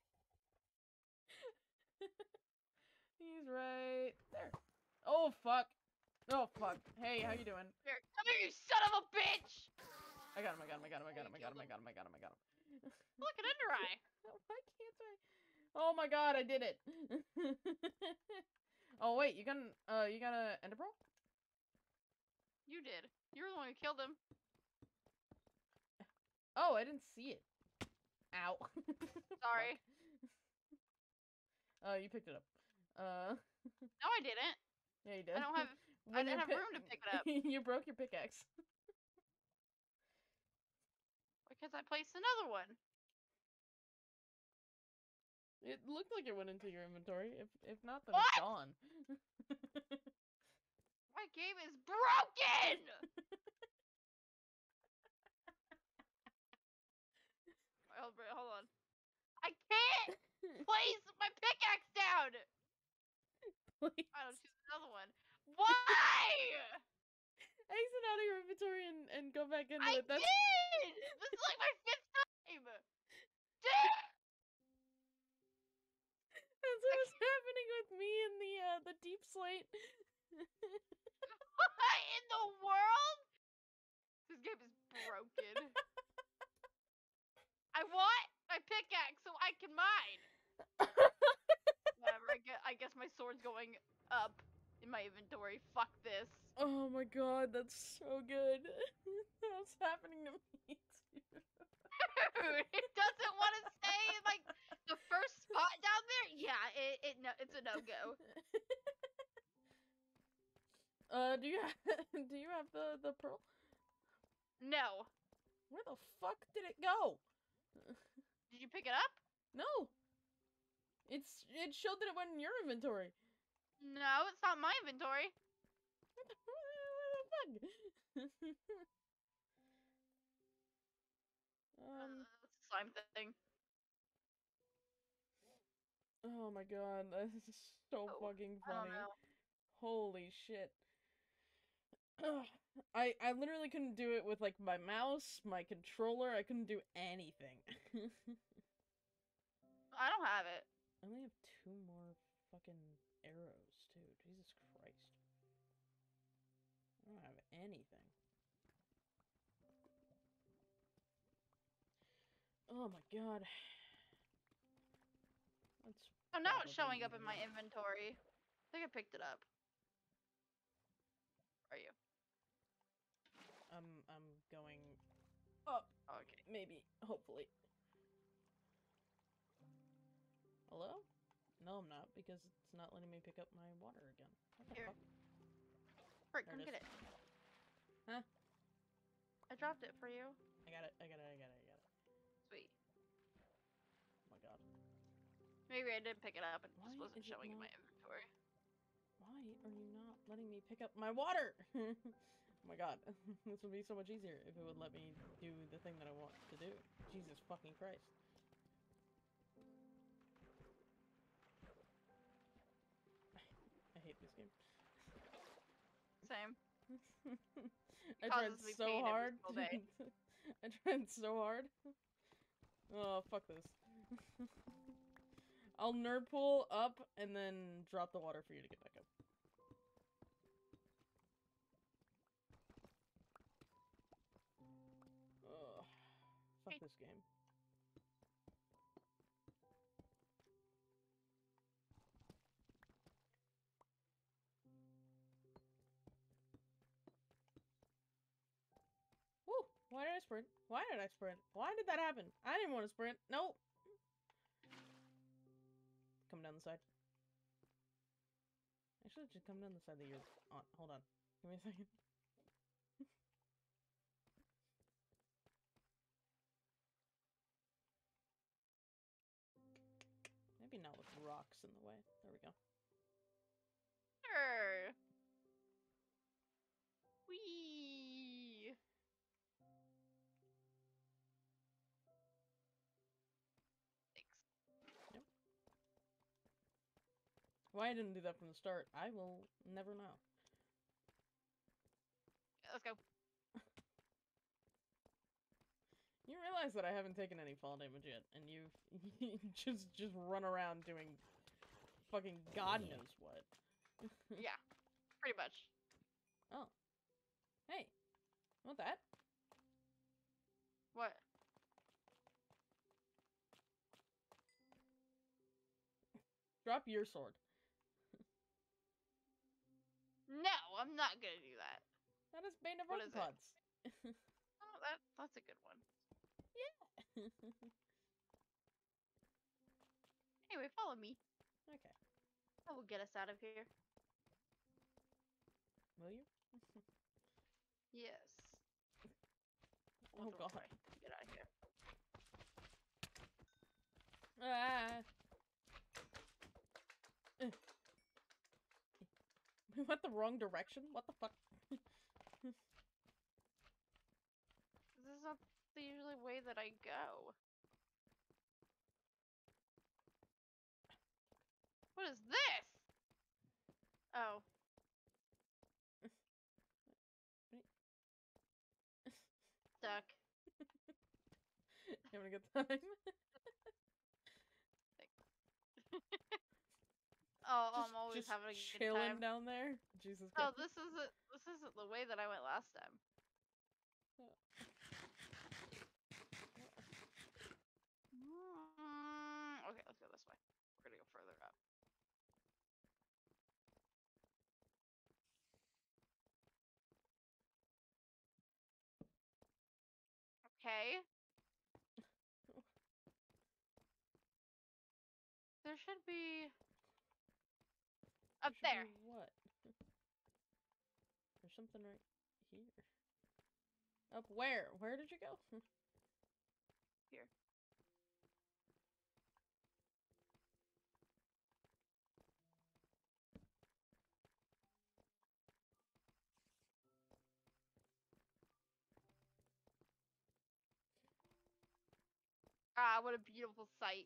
He's right there. Oh fuck. Oh fuck. Hey, how you doing? Here, come here, you son of a bitch! I got him, I got him, I got him, I got him, I got him, I got him, I got him, I got him. Look, an ender eye. Why can't I? Oh my god, I did it. Oh wait, you got an, uh, you got a ender pearl? You did. You were the one who killed him. Oh, I didn't see it. Ow. Sorry. Oh, uh, you picked it up. Uh. No, I didn't. Yeah, you did. I don't have. I When didn't your have pi- room to pick it up You broke your pickaxe. because I placed another one. It looked like it went into your inventory. If if not, then What? it's gone. My game is broken. Hold, hold on. I can't place my pickaxe down. Please. I don't choose another one. Why? Exit out of your inventory and, and go back into I it. That's did. This is like my fifth time. Dude. That's what was happening with me in the uh the Deep Slate. What in the world? This game is broken. I want my pickaxe so I can mine. Whatever. I guess, I guess my sword's going up in my inventory. Fuck this. Oh my god, that's so good. That's happening to me too. Dude, it doesn't want to stay in like the first spot down there. Yeah, it, it no, it's a no go. Uh, do you have, do you have the the pearl? No. Where the fuck did it go? Did you pick it up? No. It's it showed that it went in your inventory. No, it's not my inventory. What the, what the fuck? um. Uh, it's a slime thing. Oh my god, this is so Oh, fucking I don't funny. know. Holy shit. Ugh. I I literally couldn't do it with like my mouse, my controller. I couldn't do anything. I don't have it. I only have two more fucking arrows too. Jesus Christ. I don't have anything. Oh my god. That's Oh, now it's probably showing up in my easier. inventory. I think I picked it up. Where are you? I'm I'm going up. Okay. Maybe. Hopefully. Hello? No, I'm not, because it's not letting me pick up my water again. What the Here. fuck? Frick, There come it get is. it. Huh? I dropped it for you. I got it, I got it, I got it, I got it. Sweet. Oh my god. Maybe I did pick it up and it Why just wasn't is it showing in not- my inventory. Why are you not letting me pick up my water? Oh my god. This would be so much easier if it would let me do the thing that I want to do. Jesus fucking Christ. I hate this game. Same. I tried Causes me so pain every hard. single day. I tried so hard. Oh, fuck this. I'll nerd pool up and then drop the water for you to get back up. Ugh. Fuck Hey. this game. Woo! Why did I sprint? Why did I sprint? Why did that happen? I didn't want to sprint. Nope. Come down the side. Actually, just come down the side that you're on. Hold on. Give me a second. Maybe not with rocks in the way. There we go. Sure. Whee! Thanks. Why I didn't do that from the start, I will never know. Yeah, let's go. You realize that I haven't taken any fall damage yet, and you've just just run around doing fucking God knows what. Yeah, pretty much. Oh. Hey. Want that? What? Drop your sword. No, I'm not gonna do that. That is Bane of What is it? Arthropods. Oh, that that's a good one. Anyway, follow me. Okay. That will get us out of here. Will you? Yes. Oh What's the god. way? Get out of here. Ah. Uh. We went the wrong direction? What the fuck? This is not the usually way that I go. What is this? Oh. Stuck. You having a good time? Oh, Just- I'm always just having a good chilling time. down there. Jesus Oh, Christ. this isn't this isn't the way that I went last time. Mm, okay, let's go this way. We're gonna go further up. Okay. There should be up Should there. be what? There's something right here. Up where? Where did you go? Here. Ah, what a beautiful sight.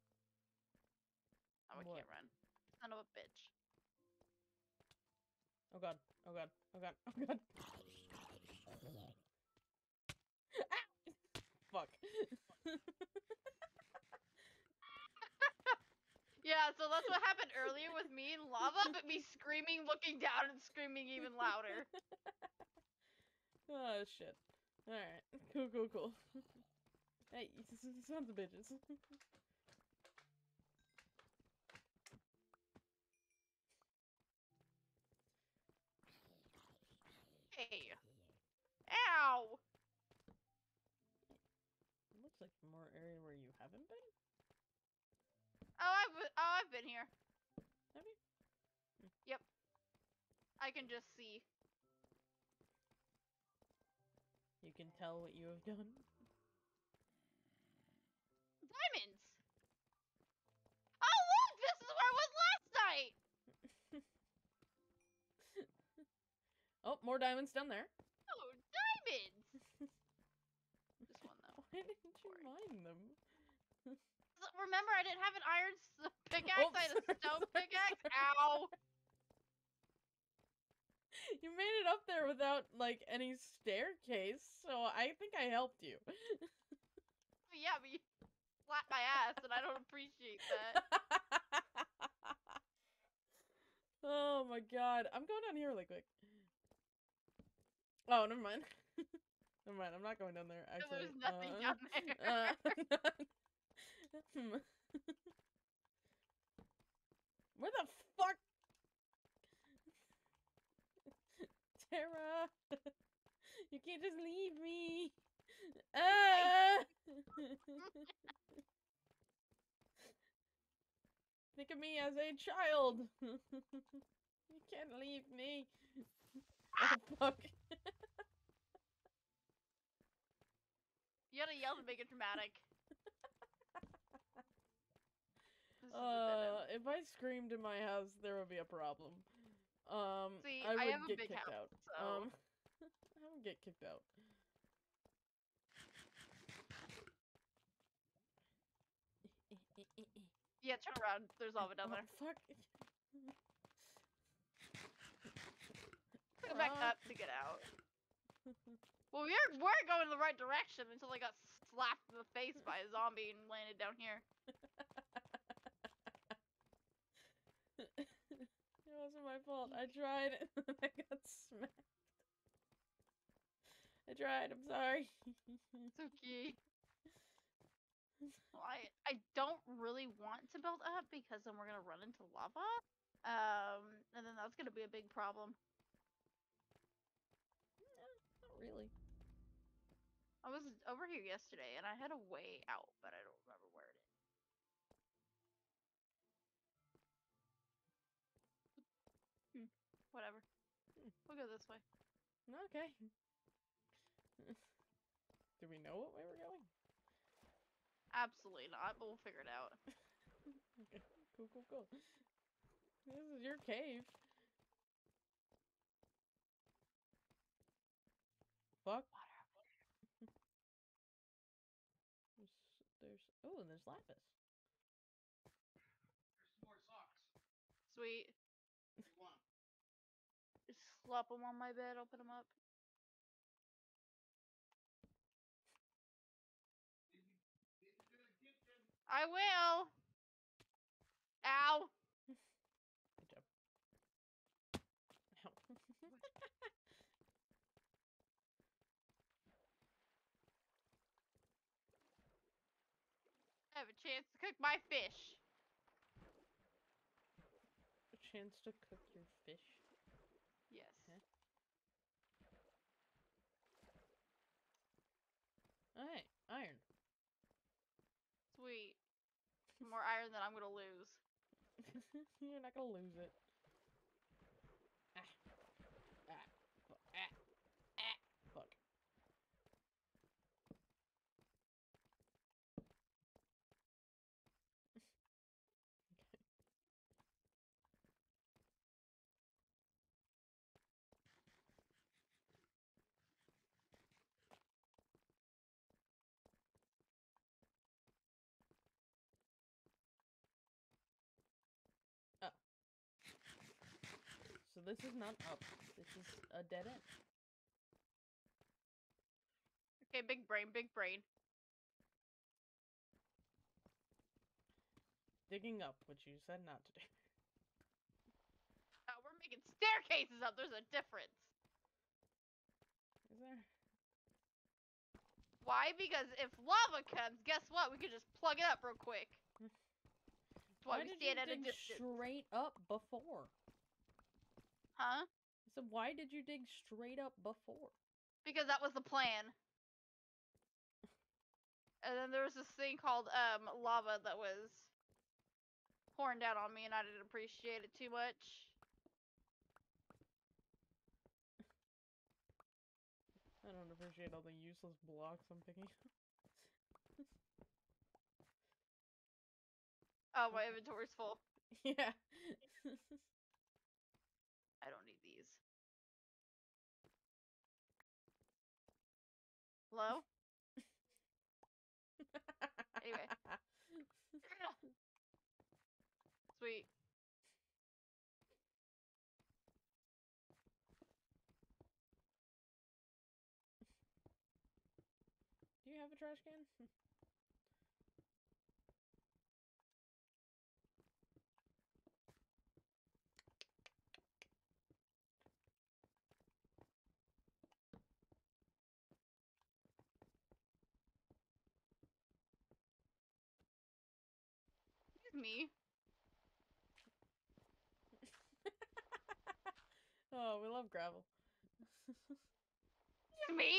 Oh, I What? can't run. Son of a bitch. Oh god. Oh god. Oh god. Oh god. Ah! Fuck. Yeah, so that's what happened earlier with me in lava, but me screaming, looking down, and screaming even louder. Oh shit. Alright. Cool, cool, cool. Hey, you sons of bitches. Hey. Ow! It looks like more area where you haven't been. Oh, I've oh I've been here. Have you? Yep. I can just see. You can tell what you have done. Diamonds! Oh look! This is where I was last night! Oh, more diamonds down there. Oh, diamonds! This one though. Why didn't you Boring. mine them? So, remember, I didn't have an iron s- pickaxe. Oops. I had a stone pickaxe. Ow! You made it up there without, like, any staircase, so I think I helped you. Yeah, but you slapped my ass, and I don't appreciate that. Oh my god. I'm going down here really quick. Oh, never mind. Never mind, I'm not going down there, actually. There's nothing uh, down there. Uh, hmm. Where the fuck? Tara! You can't just leave me! Ah! Think of me as a child! You can't leave me! Oh fuck. You gotta yell to make it dramatic. This is a dead Uh, end. if I screamed in my house, there would be a problem. Um, See, I I would have a get big kicked house, out. so- Um, I would get kicked out. Yeah, turn around. There's lava down Oh, there. fuck. Come back Uh, up to get out. Well, we are we're going in the right direction until I got slapped in the face by a zombie and landed down here. It wasn't my fault. I tried and then I got smacked. I tried, I'm sorry. It's okay. Well, I I don't really want to build up because then we're gonna run into lava. Um, and then that's gonna be a big problem. Not really. I was over here yesterday and I had a way out, but I don't remember where it is. Hmm. Whatever. Hmm. We'll go this way. Okay. Do we know what way we're going? Absolutely not, but we'll figure it out. Okay. Cool, cool, cool. This is your cave. Fuck. There's, there's, oh, and there's lapis. There's some more socks. Sweet. You want 'em? Just slop them on my bed. I'll put them up. Get into the kitchen. I will. Ow. Good job. Ow. I have a chance to cook my fish. A chance to cook your fish. Yes. Okay. Alright, iron. Sweet. More iron than I'm gonna lose. You're not gonna lose it. Ah. Ah. Fuck. Ah. Ah. Fuck. this is not up. This is a dead end. Okay, big brain, big brain. Digging up, which you said not to do. Uh, we're making staircases up. There's a difference. Is there? Why? Because if lava comes, guess what? We could just plug it up real quick. That's why, Why we did you stand at a dig distance. straight up before? Huh? So why did you dig straight up before? Because that was the plan. And then there was this thing called um lava that was pouring down on me, and I didn't appreciate it too much. I don't appreciate all the useless blocks I'm picking. Oh, my inventory's full. Yeah. I don't need these. Hello? Anyway. Sweet. Do you have a trash can? Excuse me. Oh, we love gravel. Excuse me.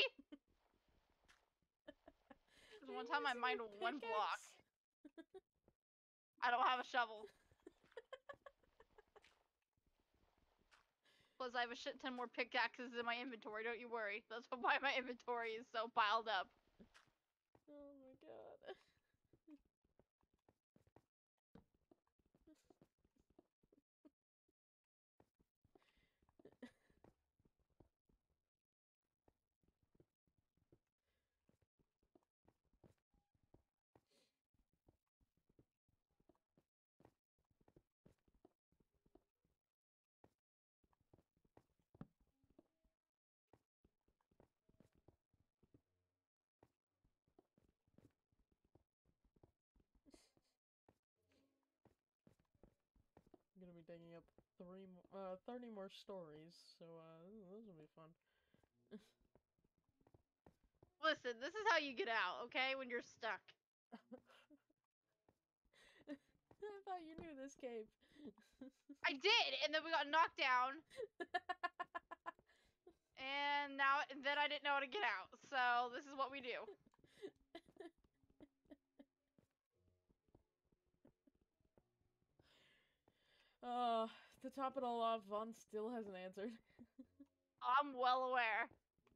There's one time I mined one block. I don't have a shovel. Plus, I have a shit ton more pickaxes in my inventory. Don't you worry. That's why my inventory is so piled up. Oh my god. I'm gonna be digging up three, mo uh, thirty more stories, so uh, those will be fun. Listen, this is how you get out, okay? When you're stuck. I thought you knew this cave. I did, and then we got knocked down. And now, then I didn't know how to get out. So this is what we do. Uh, to top it all off, Vaughn still hasn't answered. I'm well aware.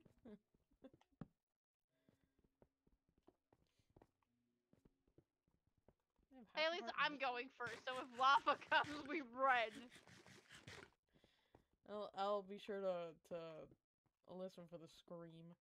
Hey, at least I'm going first, so if lava comes, we run. I'll I'll be sure to to listen for the scream.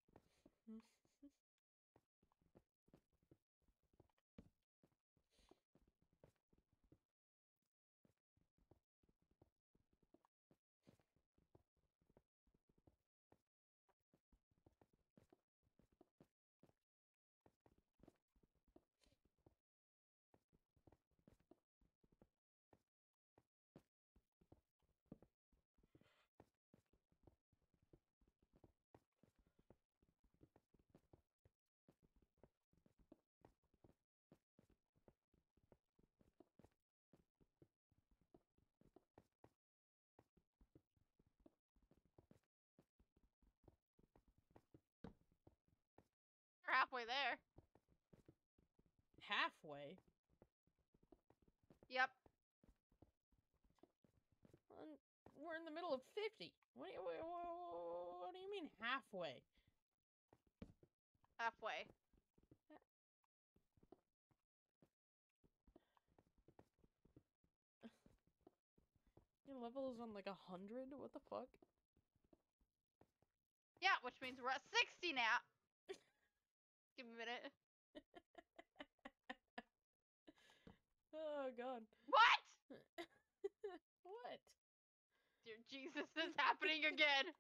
We're halfway there. Halfway? Yep. Um, we're in the middle of fifty. What do you, what, what do you mean halfway? Halfway. Your level is on like a hundred? What the fuck? Yeah, which means we're at sixty now. Give me a minute. Oh god. What? What? You're Jesus, this is happening again.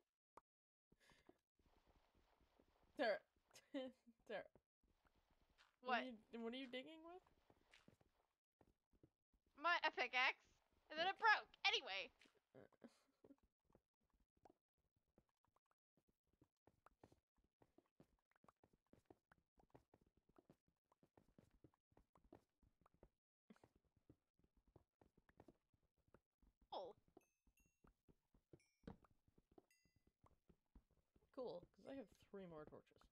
Tara. Tara. What? Are you, what are you digging with? My a pickaxe, and then it broke. Anyway. Oh. Cool, because I have three more torches.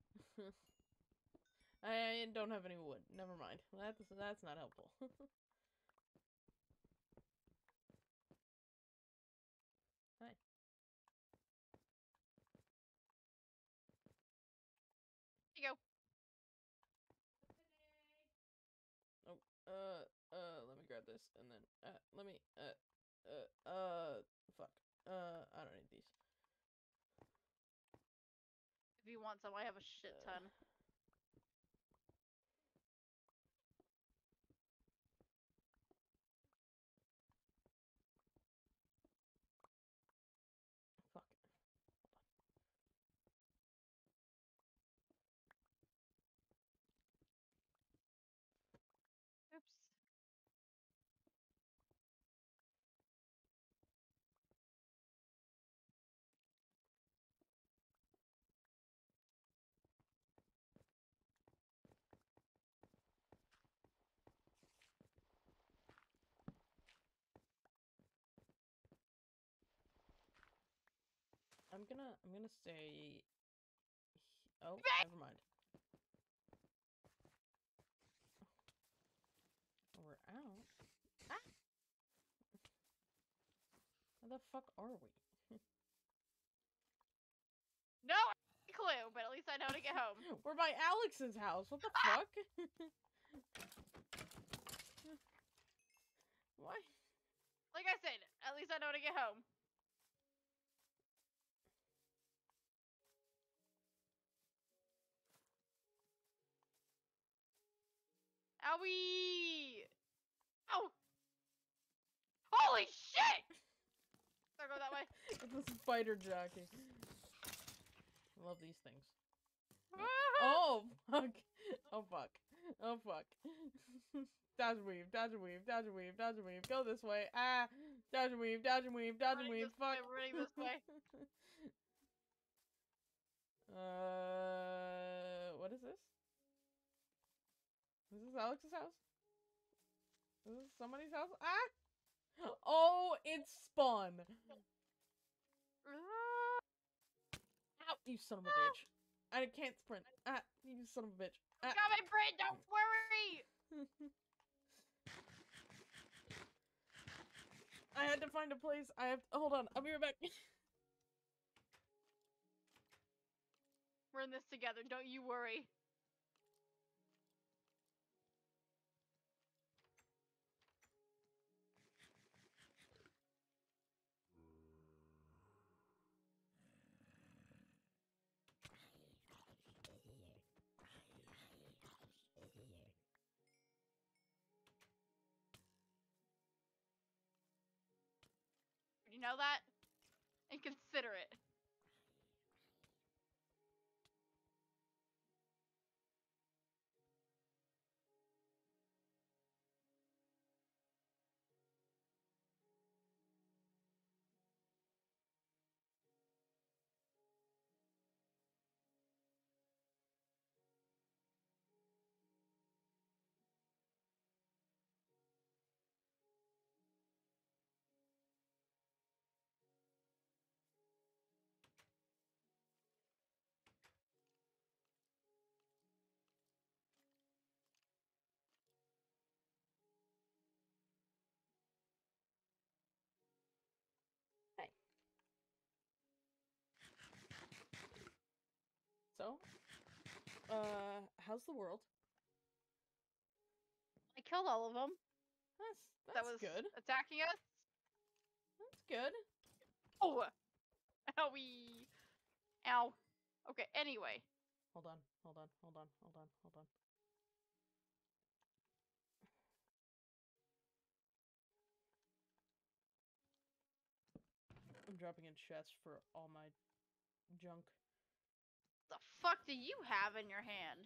I don't have any wood. Never mind. That's that's not helpful. Hi. Here you go. Oh, uh, uh, let me grab this, and then, uh, let me, uh, uh, uh, fuck. Uh, I don't need these. If you want some, I have a shit Uh, ton. Fuck. Oops. I'm gonna, I'm gonna say, oh, never mind. We're out. Ah! Where the fuck are we? No clue, but at least I know to get home. We're by Alex's house. What the fuck? Why? Like I said, at least I know to get home. Owie! Ow! Holy shit! Don't go that way. It's a spider jockey. I love these things. Oh, fuck. Oh, fuck. Oh, fuck. Dodge and weave, dodge and weave, dodge and weave, dodge and weave. Go this way. Ah! Dodge and weave, dodge and weave, dodge and Running weave. this Fuck. way, running this way. uh, what is this? Is this Alex's house? Is this somebody's house? Ah! Oh, it's Spawn. Ow, you son of a bitch. I can't sprint. Ah, you son of a bitch. Ah. Got my brain, don't worry! I had to find a place. I have to, hold on. I'll be right back. We're in this together, don't you worry. You know that? And consider it. So, uh, how's the world? I killed all of them. That's that's That was good. attacking us. That's good. Oh! Owie! Ow. Okay, anyway. Hold on, hold on, hold on, hold on, hold on. dropping in chests for all my junk. The fuck do you have in your hand?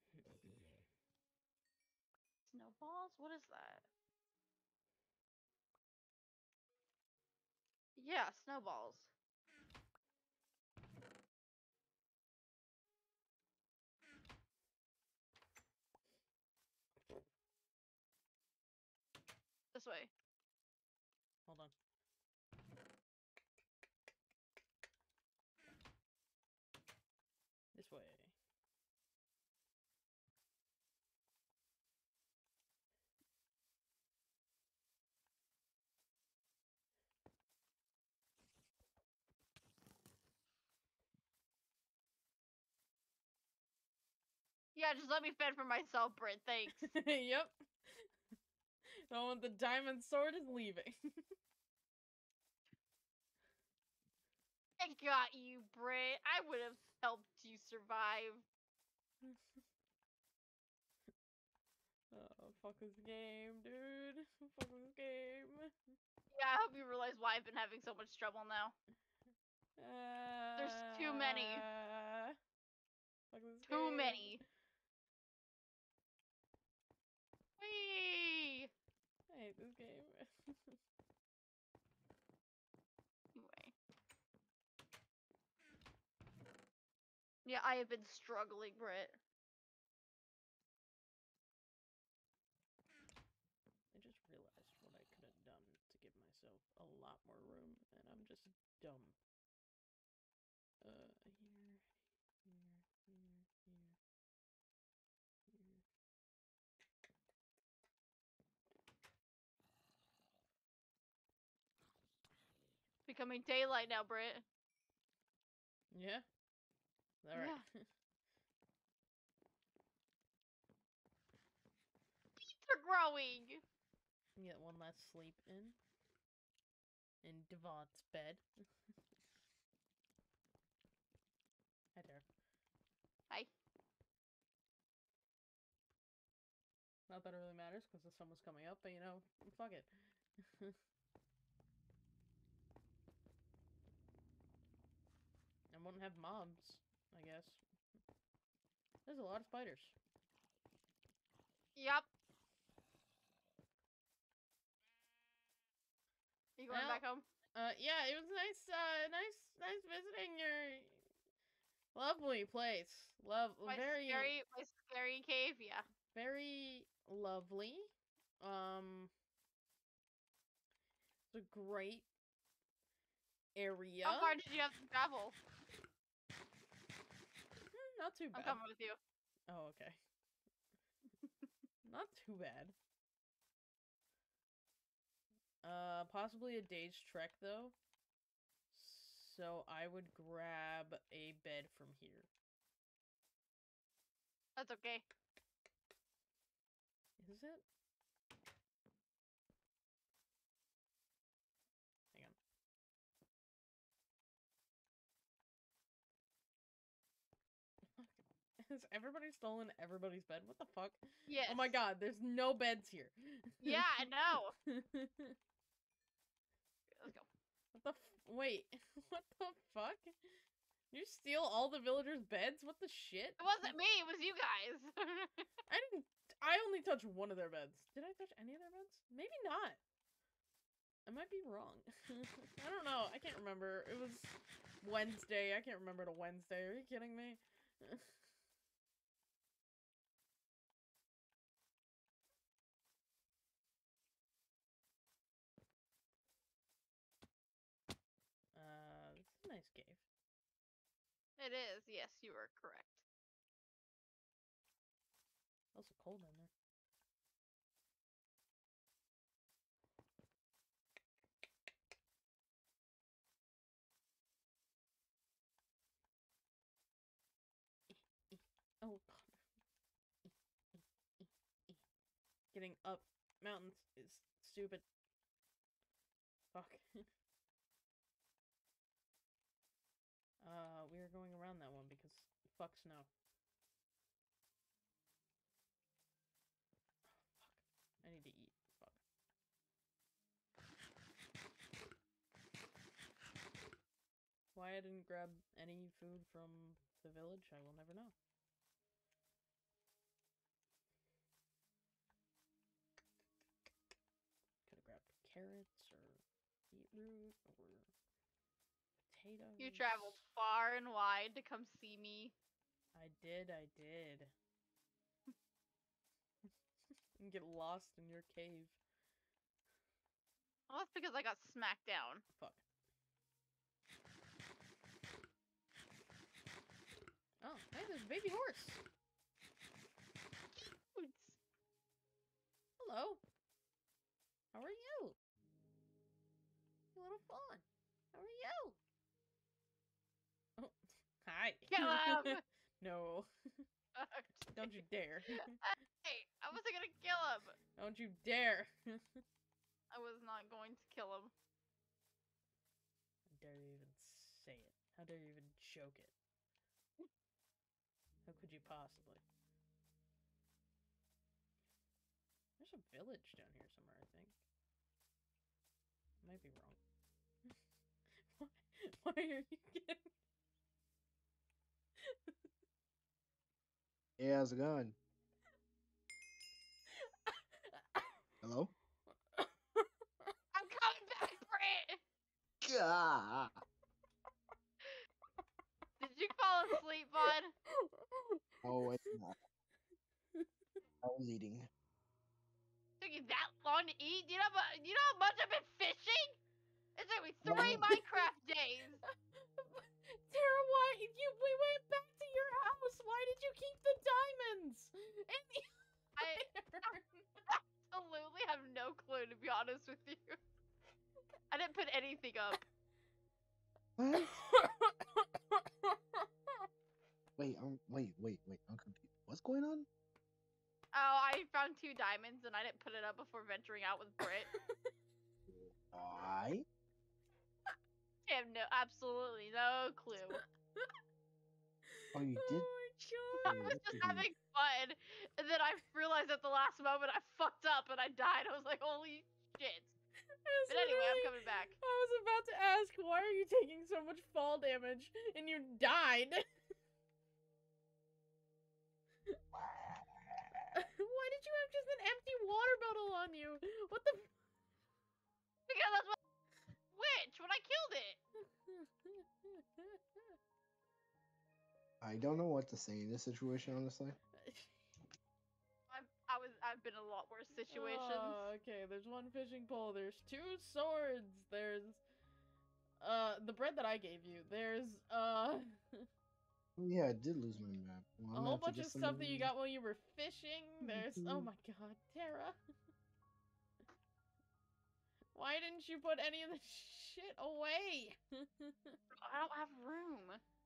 Snowballs? What is that? Yeah, snowballs. This way. Hold on. This way. Yeah, just let me fend for myself, Britt. Thanks. Yep. The one with the diamond sword is leaving. I got you, Britt. I would have helped you survive. Oh, fuck this game, dude. Fuck this game. Yeah, I hope you realize why I've been having so much trouble now. Uh, There's too many. Fuck this Too game. many. Whee! I hate this game. Anyway. Yeah, I have been struggling, Britt. I just realized what I could have done to give myself a lot more room, and I'm just dumb. Uh, here, here, here, here, here. Becoming daylight now, Britt. Yeah? Alright. Yeah. They're growing! Get one last sleep in. In Devon's bed. Hi there. Hi. Not that it really matters, because the sun was coming up, but you know, fuck it. I won't have mobs, I guess. There's a lot of spiders. Yep. You going Well, back home? Uh, yeah, it was nice, uh, nice, nice visiting your lovely place. Love, My very, scary, my scary cave, yeah. very lovely. Um, it's a great area. How far did you have to travel? Hmm, not too I'm bad. coming with you. Oh, okay. Not too bad. Uh, possibly a day's trek, though. So I would grab a bed from here. That's okay. Is it? Hang on. Has everybody stolen everybody's bed? What the fuck? Yes. Oh my god, there's no beds here. Yeah, I know. Let's go. What the f- wait, what the fuck? You steal all the villagers' beds? What the shit? It wasn't me, it was you guys. I didn't- I only touched one of their beds. Did I touch any of their beds? Maybe not. I might be wrong. I don't know. I can't remember. It was Wednesday. I can't remember the Wednesday. Are you kidding me? Uh, this is a nice cave. It is, yes, you are correct. Also cold in there. Oh god. Getting up mountains is stupid. Fuck. uh, we are going around that one because fuck snow. Fuck. I need to eat. Fuck. why I didn't grab any food from the village, I will never know. Could have grabbed carrots or beetroot or potatoes. You traveled far and wide to come see me. I did, I did. And get lost in your cave. Well, that's because I got smacked down. Fuck. Oh, hey, there's a baby horse. Oops. Hello. How are you? You little fawn. How are you? Oh, hi. Kill him! No, don't you dare. Hey, I wasn't gonna kill him. Don't you dare. I was not going to kill him. How dare you even say it? How dare you even joke it? How could you possibly? There's a village down here somewhere, I think. Might be wrong. why, why are you getting... Hey, how's it going? Hello? I'm coming back, Britt! Gah! Did you fall asleep, bud? Oh, it's not. I was eating. Took you that long to eat? Do you know, how- you know how much I've been fishing? It took me three Well- Minecraft days. Tara, why you? We went back to your house. Why did you keep the diamonds? And the I absolutely have no clue, to be honest with you. I didn't put anything up. What? Wait, um, wait, wait, wait. I'm confused. What's going on? Oh, I found two diamonds and I didn't put it up before venturing out with Britt. Why? I have no, absolutely no clue. Oh, you did. Oh my I god. was just having fun, and then I realized at the last moment I fucked up and I died. I was like, holy shit. But anyway, I'm coming back. I was about to ask, why are you taking so much fall damage and you died? Why did you have just an empty water bottle on you? What the? F- Because that's what witch when I killed it. I don't know what to say in this situation, honestly. I've, I was, I've been in a lot worse situations. Oh, okay, there's one fishing pole. There's two swords. There's uh the bread that I gave you. There's uh Oh, yeah, I did lose my map. Well, a I'm whole gonna have to bunch get of some stuff that you more- got while you were fishing. There's oh my god, Tara. Why didn't you put any of the shit away? I don't have room.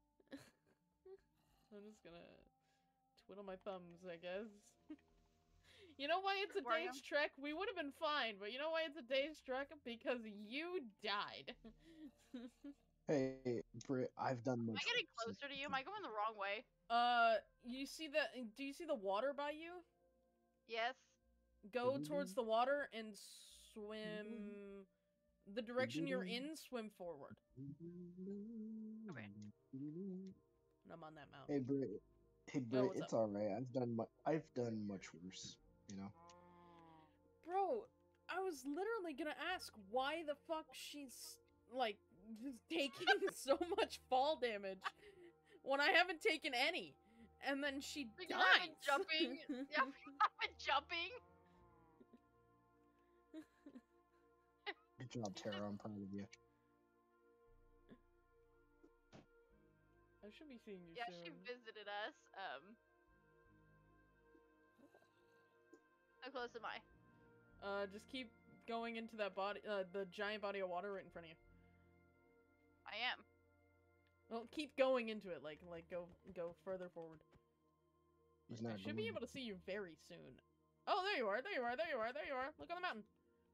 I'm just gonna twiddle my thumbs, I guess. You know why it's a Where I day's trek? We would have been fine, but you know why it's a day's trek? Because you died. Hey, Britt, I've done Am much. I getting worse. closer to you? Am I going the wrong way? uh, you see the? Do you see the water by you? Yes. Go towards the water and swim. The direction you're in, swim forward. Okay. And I'm on that mountain. Hey, Britt. Hey, Yo, Britt, what's it's up? alright. I've done mu- I've done much worse. You know. Bro, I was literally gonna ask why the fuck she's like just taking so much fall damage when I haven't taken any, and then she Because dies. I've been jumping. Yeah, I've been jumping. Good job, Tara. I'm proud of you. I should be seeing you Yeah, soon. she visited us. Um, how close am I? Uh, just keep going into that body, uh, the giant body of water right in front of you. I am. Well, keep going into it, like, like go, go further forward. He's I not should be going. able to see you very soon. Oh, there you are, there you are, there you are, there you are. Look on the mountain.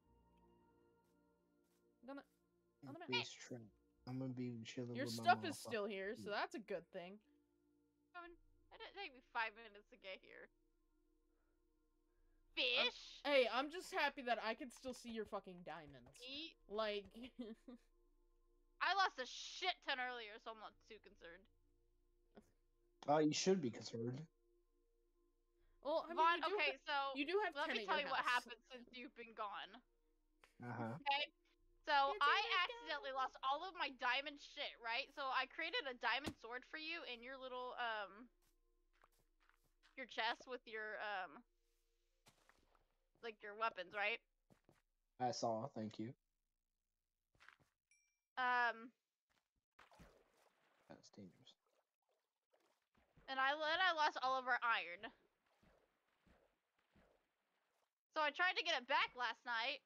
Look on the, on the mountain. Base trap. I'm gonna be chilling Your with my stuff mama. is still here, so that's a good thing. Coming. It didn't take me five minutes to get here. Fish. Hey, I'm just happy that I can still see your fucking diamonds. Eat. Like, I lost a shit ton earlier, so I'm not too concerned. Oh, you should be concerned. Well, I mean, Vaughn, you do, okay, so you do have let ten me at tell your you what house. happened since you've been gone. Uh huh. Okay? So You're I doing accidentally lost all of my diamond shit, right? So I created a diamond sword for you in your little um your chest with your um like your weapons, right? I saw. Thank you. Um That's dangerous. and I then I lost all of our iron. So I tried to get it back last night.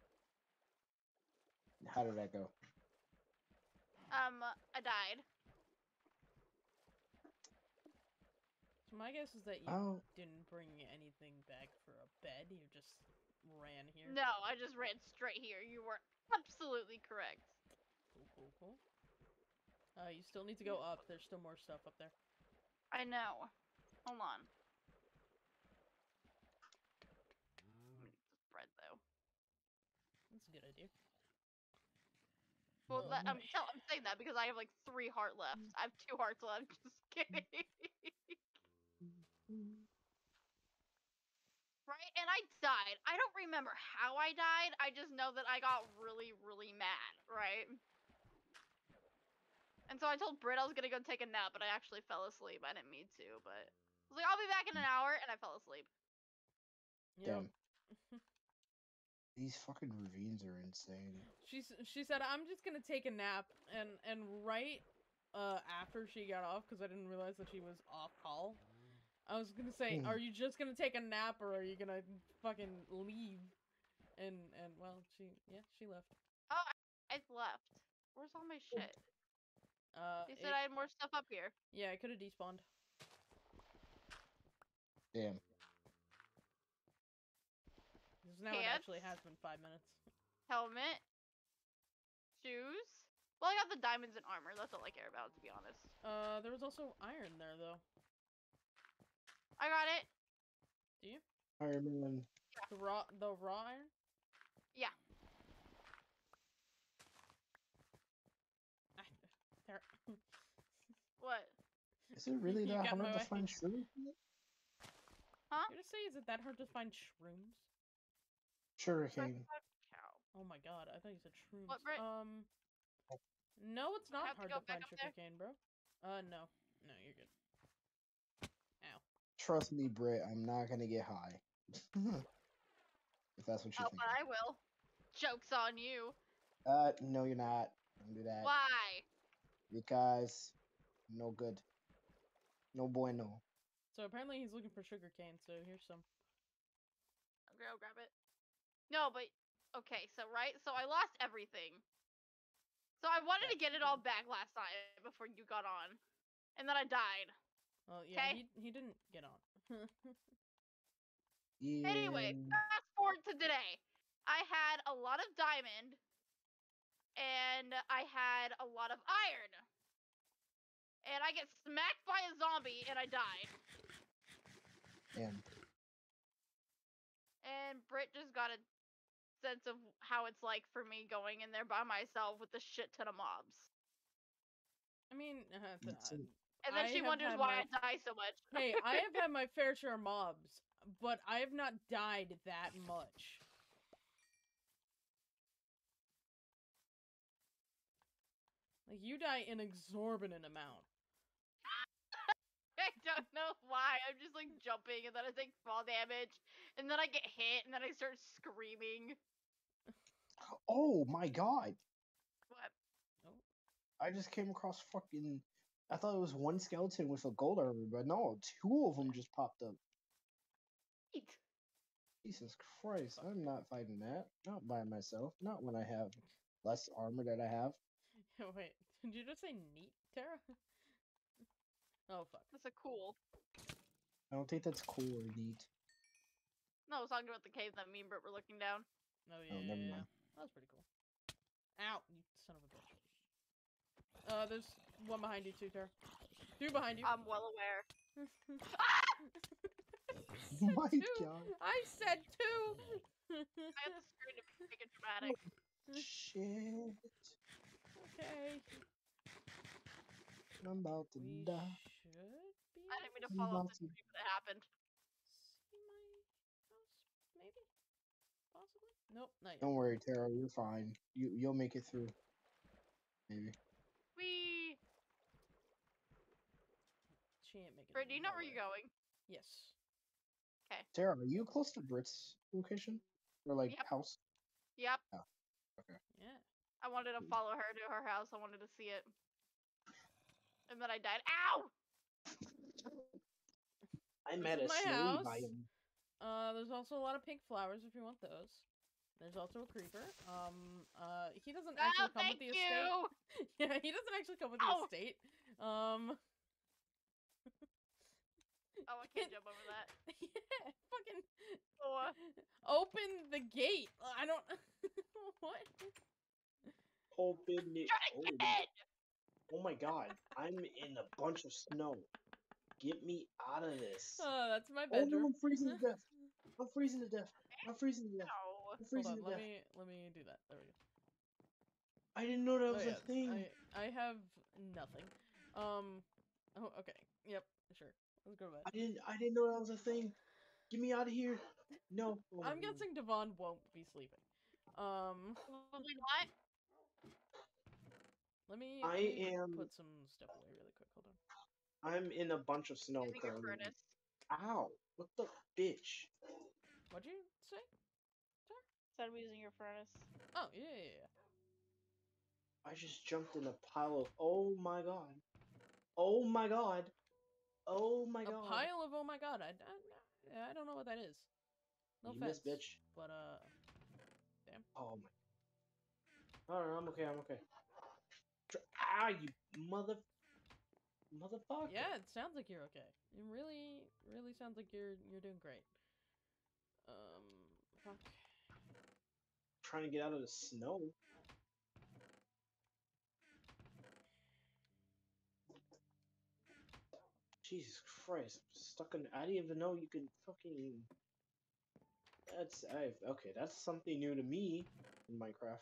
How did that go? Um I died. So my guess is that you Oh, didn't bring anything back for a bed. You just ran here. No, I just ran straight here. You were absolutely correct. Cool, cool, cool. Uh, you still need to go up. There's still more stuff up there. I know. Hold on. Bread though. That's a good idea. Well, that, I'm Lovely. tell I'm saying that because I have like three heart left. I have two hearts left. Just kidding. Right? And I died. I don't remember how I died. I just know that I got really, really mad. Right? And so I told Britt I was gonna go take a nap, but I actually fell asleep. I didn't mean to, but I was like, I'll be back in an hour, and I fell asleep. Yep. damn. These fucking ravines are insane. She's she said I'm just gonna take a nap, and and right uh after she got off, because I didn't realize that she was off call. I was gonna say, Hmm. are you just gonna take a nap, or are you gonna fucking leave? And and well, she yeah she left. Oh, I, I left. Where's all my shit? Uh, You said it- I had more stuff up here. yeah, it could have despawned. Damn. Because now it Pants? actually has been five minutes. Helmet. Shoes. Well, I got the diamonds and armor. That's all I care about, to be honest. Uh, there was also iron there though. I got it. Do you? Iron Man. The raw the raw iron? Yeah. I, there. What? Is it really You that got hard my to way. find shrooms? Huh? You're gonna say, is it that hard to find shrooms? Sugarcane. Cow. Oh my god, I thought you said shrooms. What, Britt? Um, no, it's not have to hard go to back find up there? sugarcane, bro. Uh, no, no, you're good. Ow. Trust me, Britt, I'm not gonna get high. If that's what you Oh, think. but I will. Joke's on you. Uh, no, you're not. Don't do that. Why? Because no good. No bueno. So apparently he's looking for sugarcane, so here's some. Okay, I'll grab it. No, but okay, so right, so I lost everything. So I wanted to get it all back last night before you got on, and then I died. Well, yeah, 'Kay. he he didn't get on. Yeah. Anyway, fast forward to today. I had a lot of diamond, and I had a lot of iron. And I get smacked by a zombie, and I died. Damn. And Britt just got a sense of how it's like for me going in there by myself with a shit ton of mobs. I mean, uh, th- It's a- And then I she have wonders had why my- I die so much. hey, I have had my fair share of mobs, but I have not died that much. Like, you die an exorbitant amount. I don't know why. I'm just like jumping, and then I take fall damage, and then I get hit, and then I start screaming. Oh my god! What? I just came across fucking. I thought it was one skeleton with a gold armor, but no, two of them just popped up. Eat. Jesus Christ! I'm not fighting that. Not by myself. Not when I have less armor that I have. Wait, did you just say neat, Tara? Oh, fuck. That's a cool. I don't think that's cool or neat. No, I was talking about the cave that me and Britt were looking down. Oh, yeah, never yeah, mind. yeah. That was pretty cool. Ow, you son of a bitch. Uh, there's one behind you, too, Tara. Two behind you. I'm well aware. Oh my Two. god! I said two! I have the screen to make it dramatic. Shit! Okay. I'm about to We die. should be. I didn't mean to I'm follow up about the to stream that happened. See my house, maybe, possibly. Nope, not yet. Don't worry, Tara. You're fine. You you'll make it through. Maybe. We. She ain't making. Britt, do you know where nowhere. you're going? Yes. Tara, are you close to Brit's location or like Yep. house? Yep. Yeah. I wanted to Hmm. follow her to her house. I wanted to see it. And then I died. Ow! I'm This at is a my snowy house. biome. Uh, there's also a lot of pink flowers if you want those. There's also a creeper. Um, uh, he doesn't No, actually come thank with the you! estate. Yeah, he doesn't actually come with the Ow! estate. Um. Oh, I can't jump over that. Yeah, fucking Oh, open the gate. I don't. What? Open it. trying to Oh, get in! oh my god. I'm in a bunch of snow. Get me out of this. Oh, that's my Oh no, bedroom. I'm freezing to death. I'm freezing to death. I'm freezing to death. No. I'm Hold freezing on, to let death. me let me do that. There we go. I didn't know that Oh was yeah, a thing. I I have nothing. Um. Oh, okay. Yep. Sure. Let's go to bed. I didn't I didn't know that was a thing. Get me out of here. No. Oh my I'm God. guessing Devon won't be sleeping. Um. Probably not. Let me, I let me am- put some stuff away really quick. Hold on. I'm in a bunch of snow Using your currently. furnace. Ow. What the bitch? What'd you say? Instead of using your furnace. Oh yeah, yeah, yeah. I just jumped in a pile of oh my god. Oh my god. Oh my A god. pile of oh my god. I, I, I don't know what that is. No You offense, miss, bitch. but uh, Oh my. No, no, I'm okay. I'm okay. Dr- Ah, you mother, motherfucker. yeah, it sounds like you're okay. It really, really sounds like you're you're doing great. Um, fuck. Trying to get out of the snow. Jesus Christ! I'm stuck in. I didn't even know you could fucking. That's I okay. That's something new to me in Minecraft.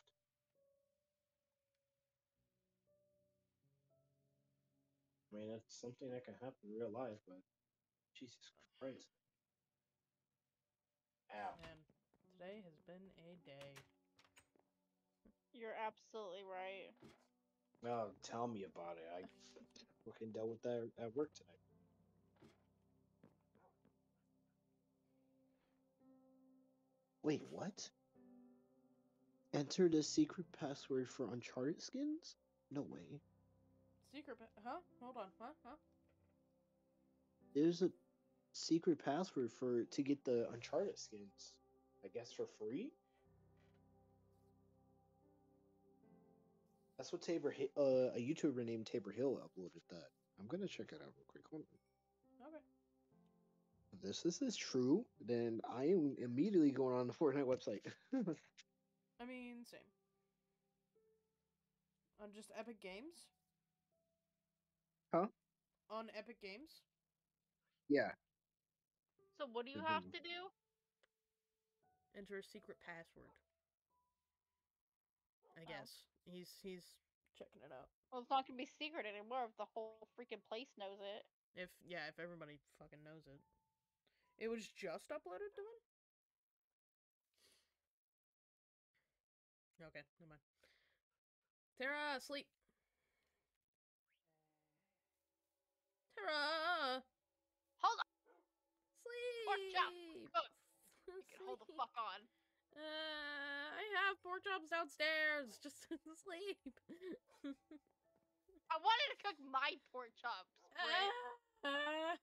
I mean, that's something that can happen in real life, but Jesus Christ! Ow! Man, today has been a day. You're absolutely right. Oh, tell me about it. I fucking dealt with that at work tonight. Wait, what? Enter the secret password for Uncharted skins? No way. Secret, pa- huh? Hold on, huh? Huh? There's a secret password for to get the Uncharted skins. I guess for free. That's what Tabor Hi- uh, a YouTuber named Tabor Hill uploaded that. I'm gonna check it out real quick. Hold on. Okay. If this, this is true, then I am immediately going on the Fortnite website. I mean, same. On just Epic Games? Huh? On Epic Games? Yeah. So what do you Mhm. have to do? Enter a secret password. I Oh. guess. He's he's checking it out. Well, it's not gonna be secret anymore if the whole freaking place knows it. If yeah, if everybody fucking knows it. It was just uploaded to him? Okay, never mind. Tara, sleep. Tara, Hold on. Pork chop. sleep. Cook. You can hold the fuck on. Uh, I have pork chops downstairs. Just sleep. I wanted to cook my pork chops. Britt. Ah.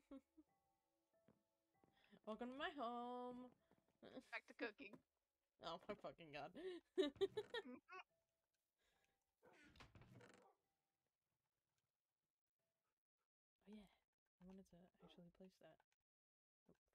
Welcome to my home. Back to cooking. Oh my fucking god. Oh yeah, I wanted to actually place that. Oh, fuck.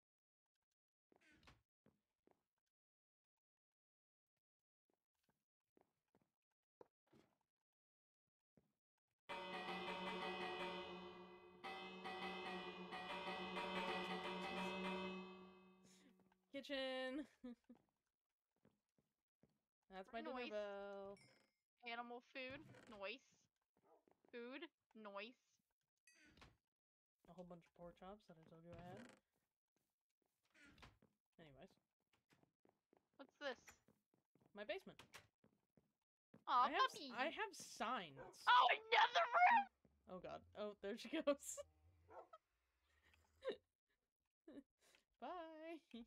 Kitchen. That's my dinner Noise. bell. Animal food. Noise. Food. Noise. A whole bunch of pork chops that I told you I had. Anyways, What's this? my basement. Aw, I have s- puppy. I have signs. Oh, another room. Oh god. Oh, there she goes. Bye. See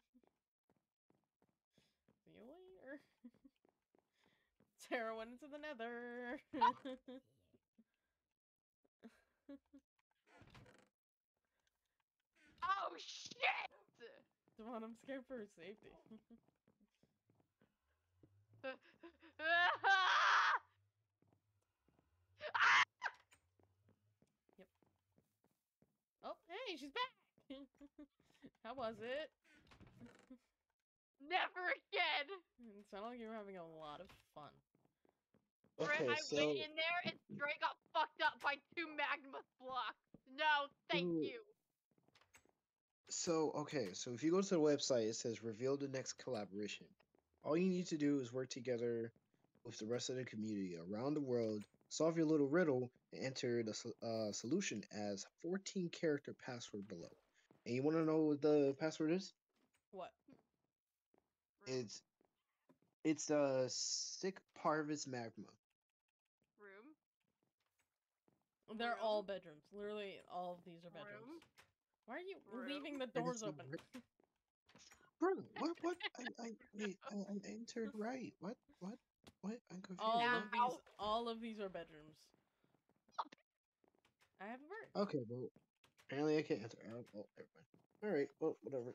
you later. Sarah went into the nether. Oh shit! Devon, I'm scared for her safety. Yep. Oh, hey, she's back! How was it? Never again. It sounded like you were having a lot of fun. Brett, Okay, I so went in there and straight got fucked up by two magma blocks. No, thank Ooh. you. so okay, so if you go to the website, it says reveal the next collaboration. All you need to do is work together with the rest of the community around the world, solve your little riddle, and enter the so- uh, solution as fourteen character password below. And you want to know what the password is? What? Room. It's it's a sick parvis magma. Room. They're Room? all bedrooms. Literally, all of these are bedrooms. Room. Why are you Room? leaving the And doors it's a open? ri- Bro, what what? I I wait, I, I entered right. What what what? I'm confused. all What? of these, Ow. all of these are bedrooms. I have a bird. Okay, well, apparently I can't enter. Oh, well, never mind. All right, well, whatever.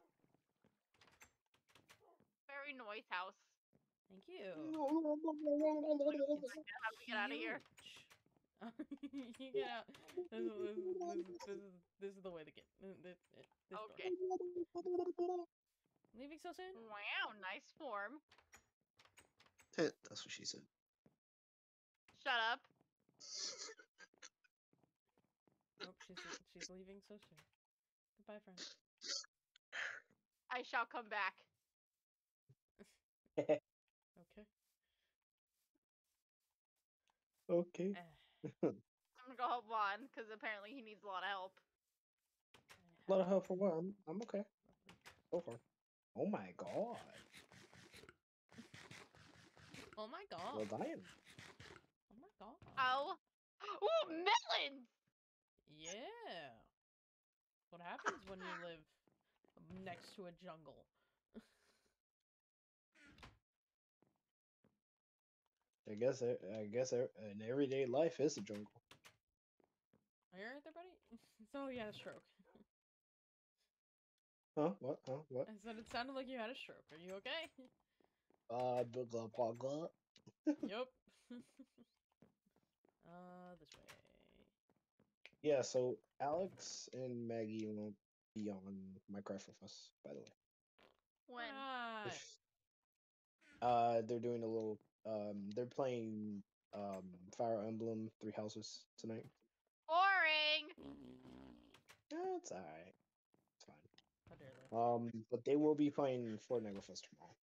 Very noise house. Thank you. How do we get out of here? Huge. You get out. This is, this, is, this, is, this, is, this is the way to get. This, this, this door. Okay. Leaving so soon? Wow, nice form. Eh, That's what she said. Shut up. Nope, she's she's leaving so soon. Goodbye, friend. I shall come back. Okay. Okay. Eh, I'm gonna go help Vaughn because apparently he needs a lot of help. A lot of help for what? I'm, I'm okay. Go for it. Oh my god. Oh my god. Well, damn. Oh my god. Oh. Ooh, melons! Yeah. What happens when you live next to a jungle? I guess I, I guess I, an everyday life is a jungle. Are you alright there, buddy? So you had a stroke. Huh? What? Huh? What? I said it sounded like you had a stroke. Are you okay? Uh, blah blah blah blah. Yup. uh, this way. Yeah. So Alex and Maggie won't be on Minecraft with us, by the way. When? Hi. Uh, they're doing a little. Um, they're playing um Fire Emblem Three Houses tonight. Boring! That's alright. It's fine. How dare they? Um, but they will be playing Fortnite with us tomorrow.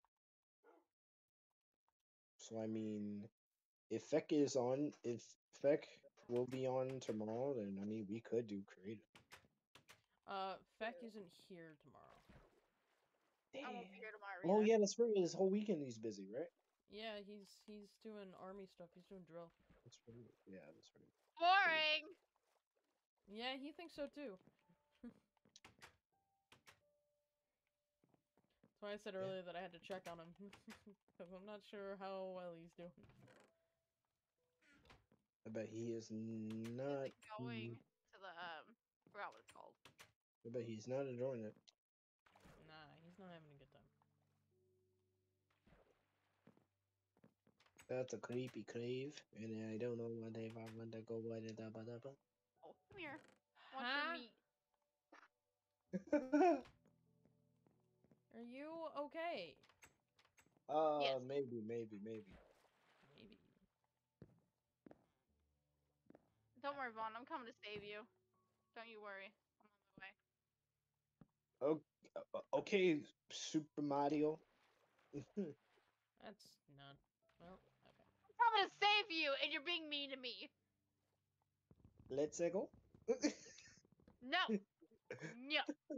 So I mean, if Feck is on, if Feck will be on tomorrow, then I mean we could do creative. Uh, Feck isn't here tomorrow. I won't be here tomorrow Oh either. yeah, that's right. This whole weekend he's busy, right? Yeah, he's he's doing army stuff. He's doing drill. That's right. Yeah, that's right. Boring! Yeah, he thinks so too. That's why I said Yeah. earlier that I had to check on him. Because I'm not sure how well he's doing. I bet he is not. Is it going to the, um, forgot what it's called. I bet he's not enjoying it. Nah, he's not having a good time. That's a creepy crave, and I don't know what if I want to go with it. Ba da ba. Oh, come here. Want Huh? your meat. Are you okay? Uh, Yes. maybe, maybe, maybe. Maybe. Don't worry, Vaughn. I'm coming to save you. Don't you worry. I'm on my way. Okay, okay, Super Mario. That's none. Well, okay. I'm coming to save you, and you're being mean to me. Let's go. No. No.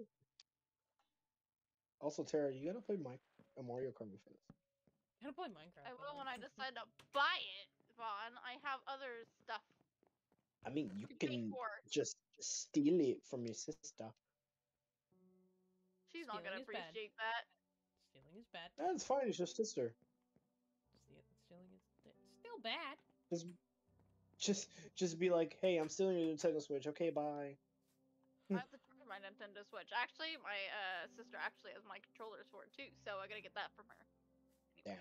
Also, Tara, you gotta play my uh, Mario Kart with us. Can I play Minecraft? I with will you? when I decide to buy it, Vaughn. I have other stuff I mean, you to pay can for. just steal it from your sister. She's not gonna Stealing is bad. appreciate that. Stealing is bad. That's fine. It's your sister. Steal- Stealing is it's still bad. Just, just, just be like, hey, I'm stealing your Nintendo Switch. Okay, bye. I have to charge my Nintendo Switch. Actually, my uh, sister actually has my controllers for it too, so I gotta get that from her. Damn.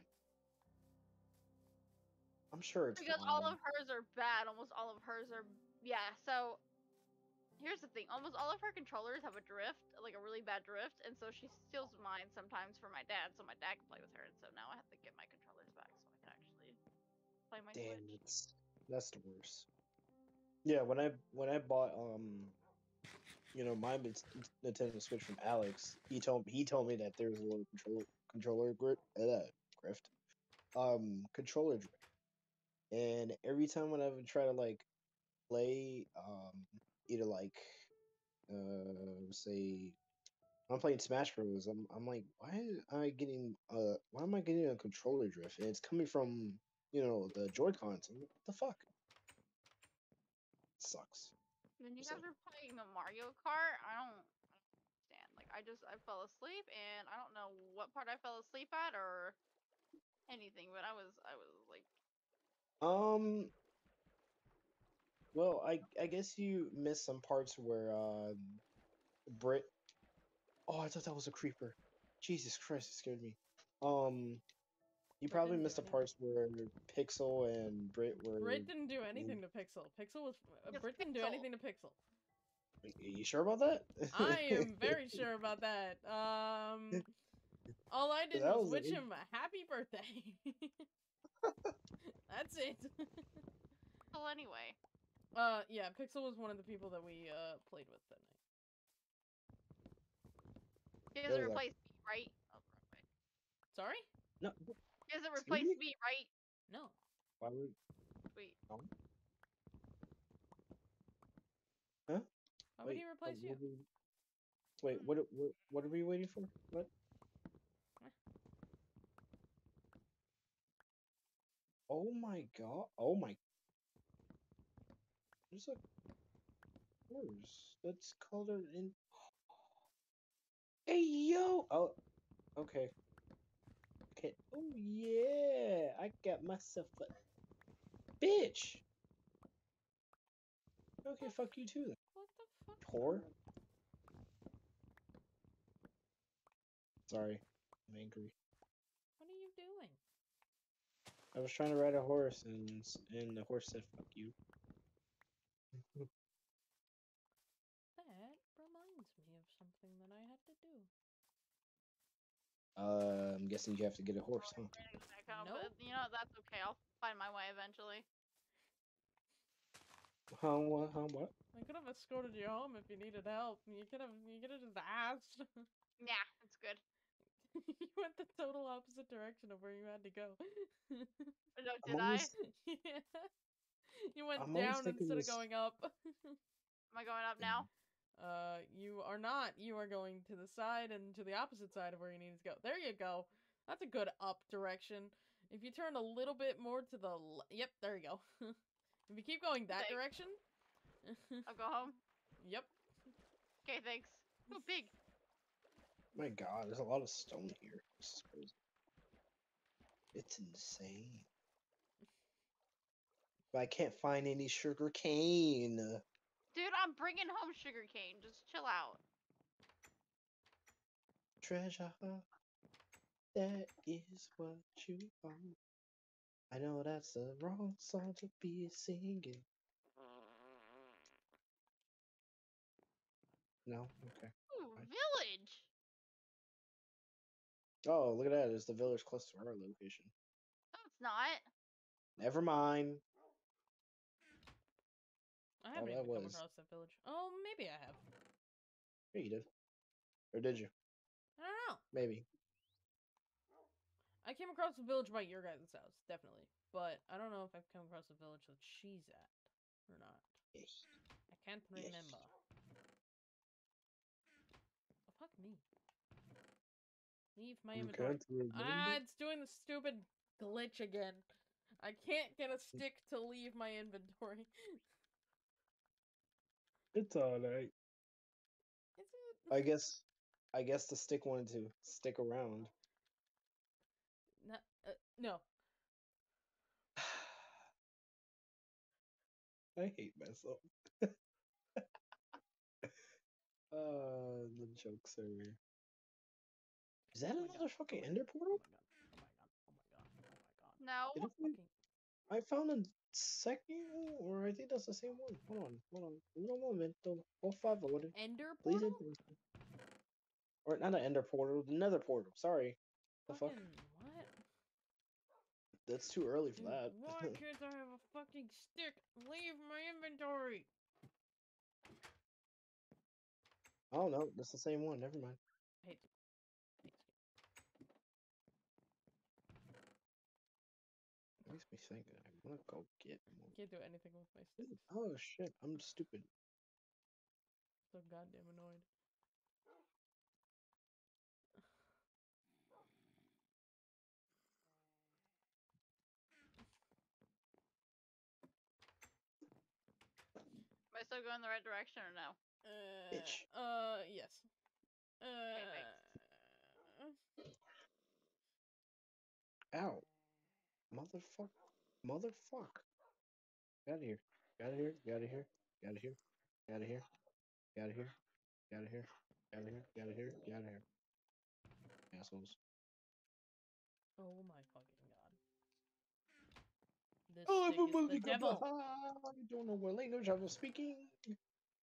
I'm sure it's Because fine. all of hers are bad. Almost all of hers are. Yeah, so. Here's the thing. Almost all of her controllers have a drift, like a really bad drift, and so she steals mine sometimes for my dad, so my dad can play with her, and so now I have to get my controllers back so I can actually play my Damn, Switch. it's that's the worst. Yeah, when I when I bought um, you know, my Nin- Nintendo Switch from Alex, he told he told me that there was a little controller controller grip uh, grift, um, controller drift, and every time when I would try to like play um either like uh say I'm playing Smash Bros. I'm I'm like, why am I getting uh why am I getting a controller drift? And it's coming from, you know, the Joy-Cons. I'm like, what the fuck? Sucks. Then you Just guys like, are playing a Mario Kart. I don't understand. Like I just I fell asleep, and I don't know what part I fell asleep at or anything, but I was I was like, um well, I I guess you missed some parts where uh Brit Oh, I thought that was a creeper. Jesus Christ, it scared me. Um you Brit probably didn't do missed the anything. parts where Pixel and Brit were Brit didn't do in- anything to Pixel. Pixel was uh, It's Brit didn't do Pixel. anything to Pixel. Are you sure about that? I am very sure about that. Um, all I did That was was wish an him a happy birthday. That's it. well, anyway. uh, yeah, Pixel was one of the people that we uh played with that night. He There doesn't was a- replace me, right? Oh, wrong way. Sorry? No, He doesn't Excuse replace me? me, right? No. why would Sweet. no? Huh? Why would he Wait, replace what- you? what we- Wait, what, what? What are we waiting for? What? Oh my god! Oh my! There's a horse that's colored in. Hey yo! Oh, okay. Okay. Oh yeah! I got myself a bitch. Okay, fuck you too, then. What the fuck? Whore. Sorry, I'm angry. What are you doing? I was trying to ride a horse, and s- and the horse said "fuck you." That reminds me of something that I had to do. Uh, I'm guessing you have to get a horse, huh? Back home, Nope. but you know that's okay. I'll find my way eventually. Huh? What? Huh? What? I could have escorted you home if you needed help. You could have. You could have just asked. Nah, it's good. You went the total opposite direction of where you had to go. No, I'm did I? always, Yeah. You went I'm always down thinking instead of this. going up. Am I going up now? Uh, you are not. You are going to the side and to the opposite side of where you need to go. There you go. That's a good up direction. If you turn a little bit more to the le- yep, there you go. If you keep going that Thanks. direction, I'll go home. yep. Okay, thanks. Oh, big. My God, there's a lot of stone here. This is crazy. It's insane. But I can't find any sugar cane. Dude, I'm bringing home sugarcane. Just chill out. Treasure, that is what you are. I know that's the wrong song to be singing. No? Okay. Ooh, Fine. village. Oh, look at that. It's the village close to our location. No, it's not. Never mind. I Oh, haven't that even come was. across that village. Oh, maybe I have. Yeah, you did. Or did you? I don't know. Maybe. I came across the village by your guys' house, definitely. But I don't know if I've come across the village that she's at or not. Yes. I can't Yes. remember. Oh, fuck me. Leave my You inventory. can't remember? Ah, it's doing the stupid glitch again. I can't get a stick to leave my inventory. It's alright. Is it? I guess I guess the stick wanted to stick around. No. Uh, no. I hate myself. Uh, the jokes are. Is that Oh my another god. fucking Oh my ender god. portal? Oh my god. Oh my god. Oh my god. Oh my god. No. Did I, find- Fucking I found a second, or I think that's the same one. Hold on, hold on. Un momento, por favor. ender Please portal? attention. Or not an ender portal, the nether portal. Sorry. The Fucking fuck? what? That's too early for Dude, that. why can't I have a fucking stick? Leave my inventory. Oh no, that's the same one. Never mind. I hate this. Makes me think that I wanna go get more. Can't do anything with my sticks. Oh shit, I'm stupid. So goddamn annoyed. Am I still going the right direction or no? Uh, Bitch. uh, yes. Uh, Ow. Motherfuck. Motherfuck. Get out of here. Get out of here. Get out of here. Get out of here. Get out of here. Get out of here. Get out of here. Get out of here. Get out of here. Get out of here. Assholes. oh my fucking god. This Oh, stick is the devil. I don't know what language I was speaking. This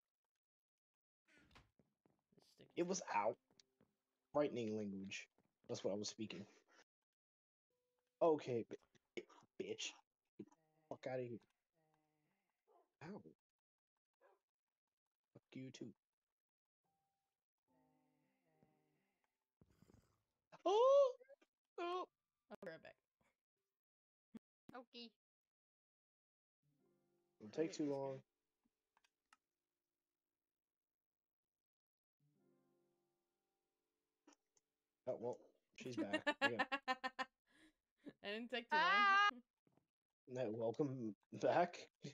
stick is It was out. Frightening language. That's what I was speaking. Okay, b- bitch. Get the fuck out of here. Ow. Fuck you too. Oh! Oh! I'll be right back. Okay. It'll take too long. Oh, well, she's back. Yeah. I didn't take too Ah! long. Now, welcome back.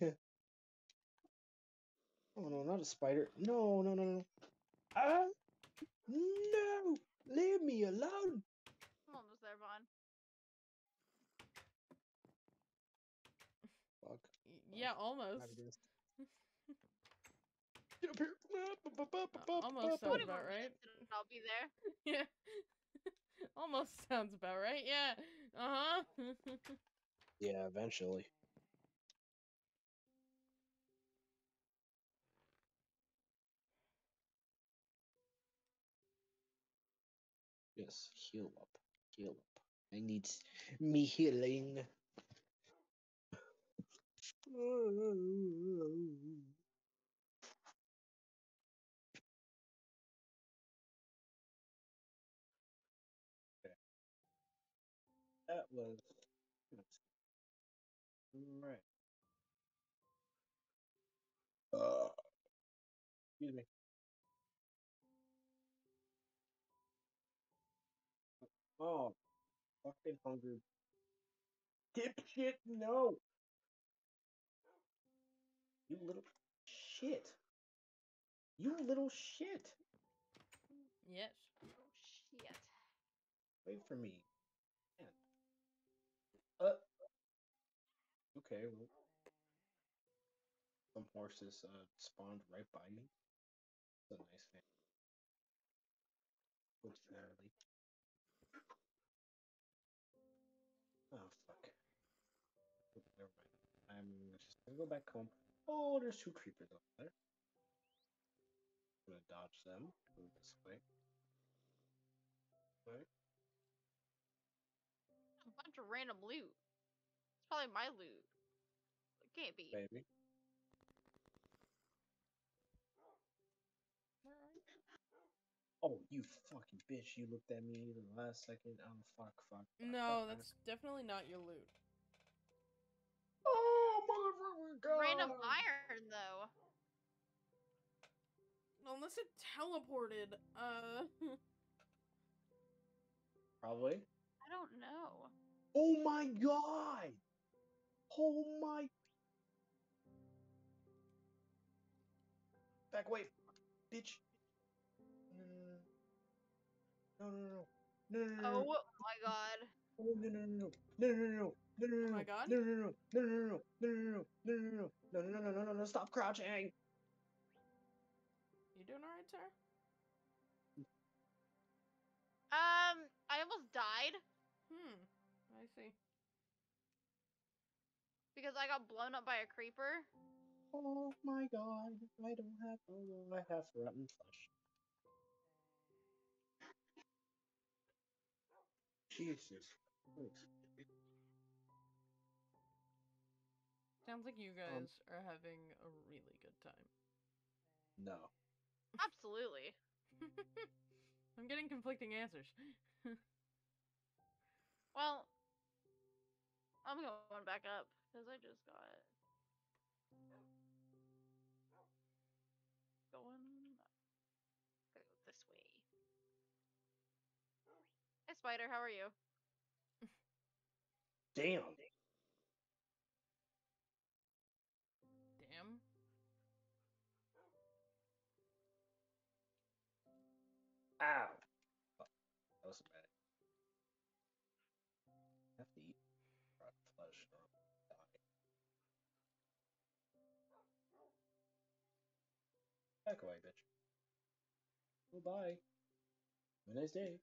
Oh no, not a spider. No, no, no, no. Ah! No! Leave me alone! I'm almost there, Vaughn. Fuck. Y- yeah, almost. Not against- Get up here! Uh, almost sounds twenty about more right. minutes and I'll be there. Yeah. Almost sounds about right. Yeah. Uh huh. Yeah, eventually. Yes, heal up. Heal up. I need me healing. That was right. Uh, excuse me. Oh, fucking hungry. Dipshit, no! You little shit. You little shit. Yes. Oh shit. Wait for me. Man. Uh. Okay, well. Some horses uh, spawned right by me. It's a nice thing. Fortunately. Oh, fuck. Never mind. I'm just gonna go back home. Oh, there's two creepers over there. I'm gonna dodge them. Move this way. Right. A bunch of random loot. It's probably my loot. It can't be. Baby. Where are you? Oh, you fucking bitch. You looked at me the last second. Oh, fuck, fuck. fuck No, fuck. that's definitely not your loot. Oh motherfucker! God. Random iron though. Unless it teleported. Uh. Probably. I don't know. Oh my god! Oh my. Back away, bitch. No, no, no, no, no, no, no, Oh my god. no, no, no, no, no, no, no, no, no, Oh my god. no, no, no, no, no, no, no, no, no, no, no, no, no, no, no, no, no, stop crouching. You doing alright, sir? Um, I almost died Hmm. I see. because I got blown up by a creeper. Oh my god, I don't have, oh, I have rotten flesh. Jesus Christ. Sounds like you Um, guys are having a really good time. No. Absolutely. I'm getting conflicting answers. Well, I'm going back up because I just got going. Gotta go this way. Hey, Spider, how are you? Damn. Damn. Ow. Oh, that was bad. I have to eat rotten flesh or I'll die. Back away, bitch. Oh, bye. Have a nice day.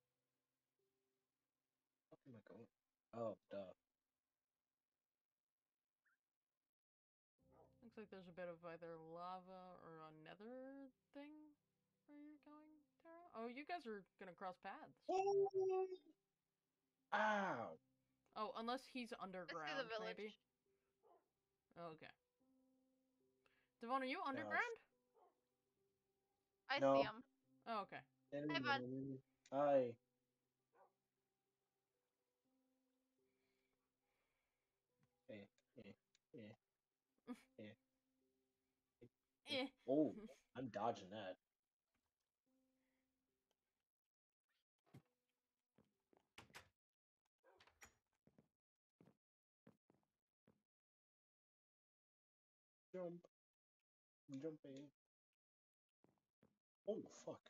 Where am I going? Oh, duh. Looks like there's a bit of either lava or a nether thing where you're going, Tara. Oh, you guys are gonna cross paths. Ow. Oh, unless he's Let's do underground, the village. maybe. Okay. Devon, are you underground? I No. see him. Oh, okay. Hi, bud. Hi. Eh, eh, eh, eh. Eh. Oh, I'm dodging that. Jump. Jumping. Oh, fuck.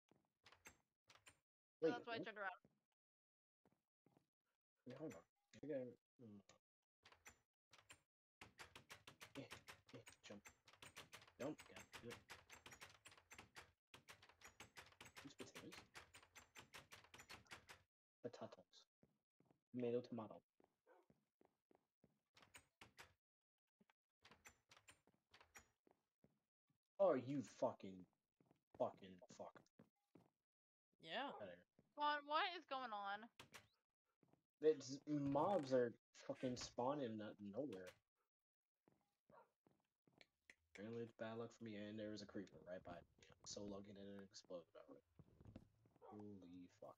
So Wait, that's why I what? turned around. Wait, hold on. I think I... Hmm. Eh, eh, jump. Jump. God, do it. These potatoes. Potatoes. Tomato, tomato. Oh, you fucking, fucking fuck. Yeah. Out of here. Vaughn, what is going on? It's, mobs are fucking spawning out of nowhere. Apparently it's bad luck for me, and there was a creeper right by me. I'm so lucky that it exploded already. Holy fuck.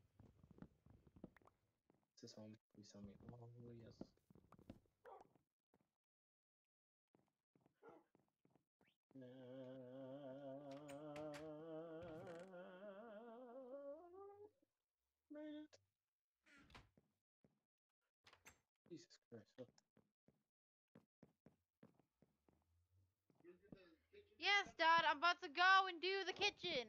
Is this home? Please tell me. Oh, yes. No. Made it. Jesus Christ. What? Yes, Dad, I'm about to go and do the kitchen.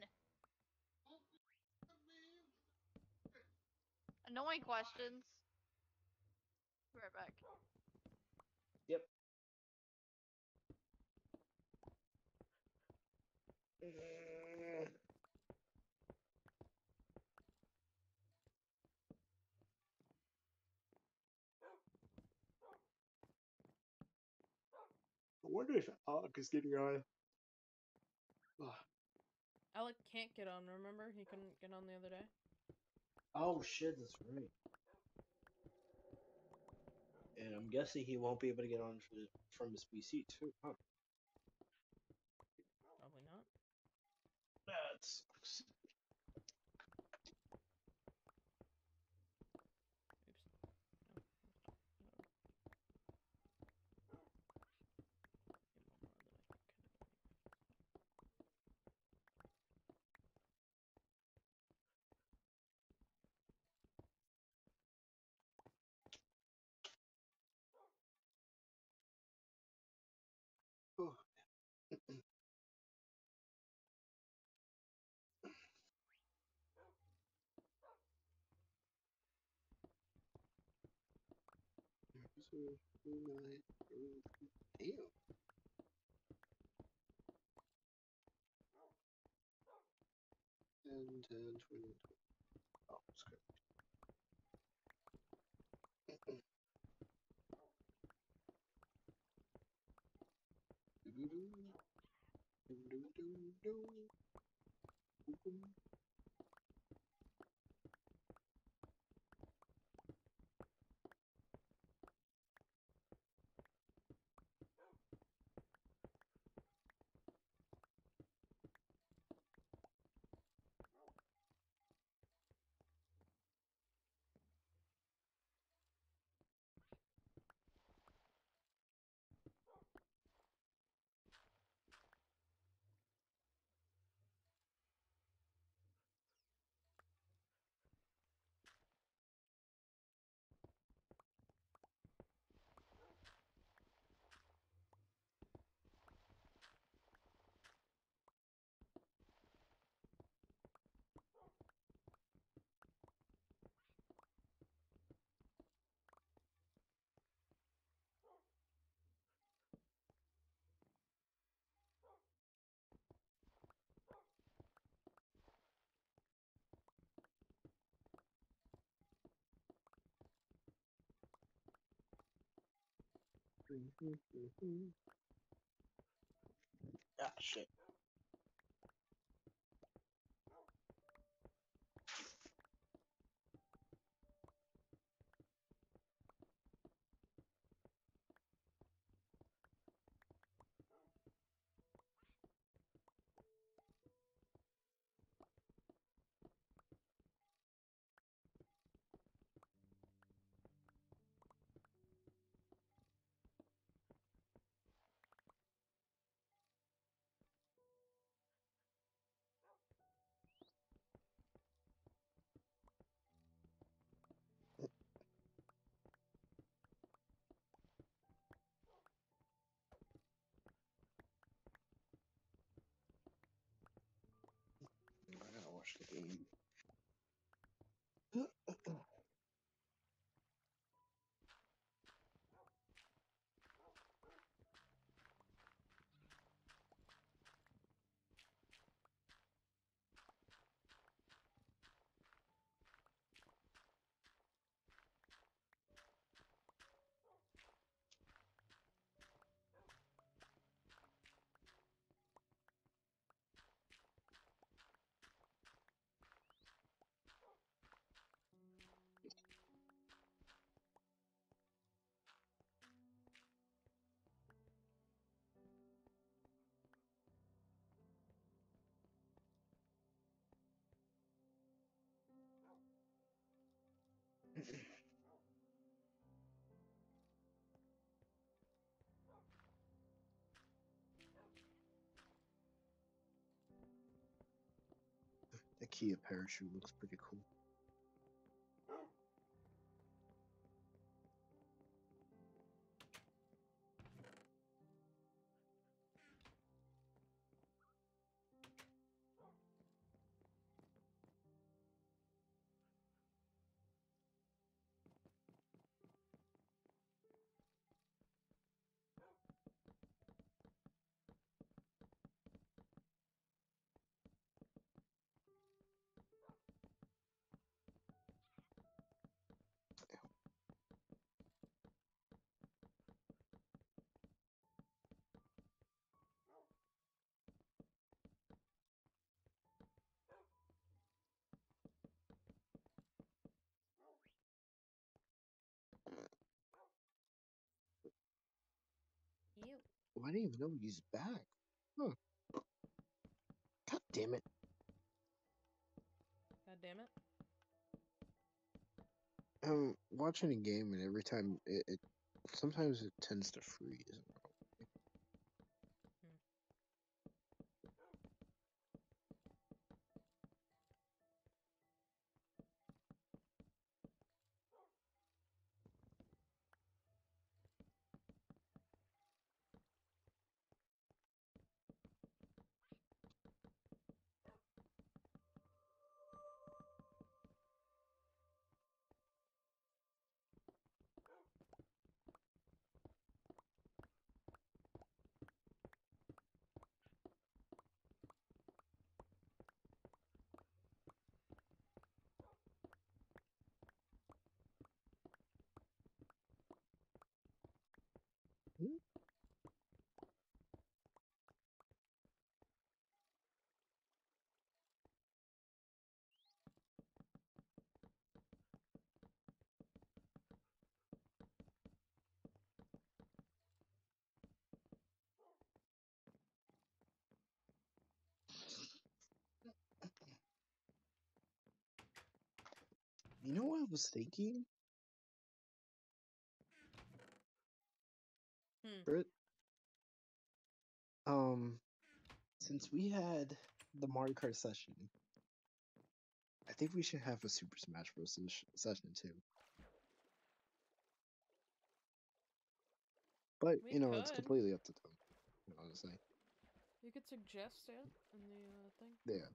Annoying questions. Be right back. Yep. I wonder if Alec is getting on. Alec can't get on, remember? He couldn't get on the other day. Oh shit, that's right. And I'm guessing he won't be able to get on for, from his P C too, huh? Probably not. That sucks. Oops. No. No. Damn. ten, ten, twenty. Oh, that's good. Ah, shit. I gotta watch the game. The Kia parachute looks pretty cool. You. Oh, I didn't even know he's back. Huh. God damn it. God damn it. I'm watching a game and every time it, it sometimes it tends to freeze. You know what I was thinking? Hmm. Britt? Um, since we had the Mario Kart session, I think we should have a Super Smash Bros. ses- session too. But We you know, it's could. completely up to them. Honestly, You could suggest it in the uh, thing. yeah.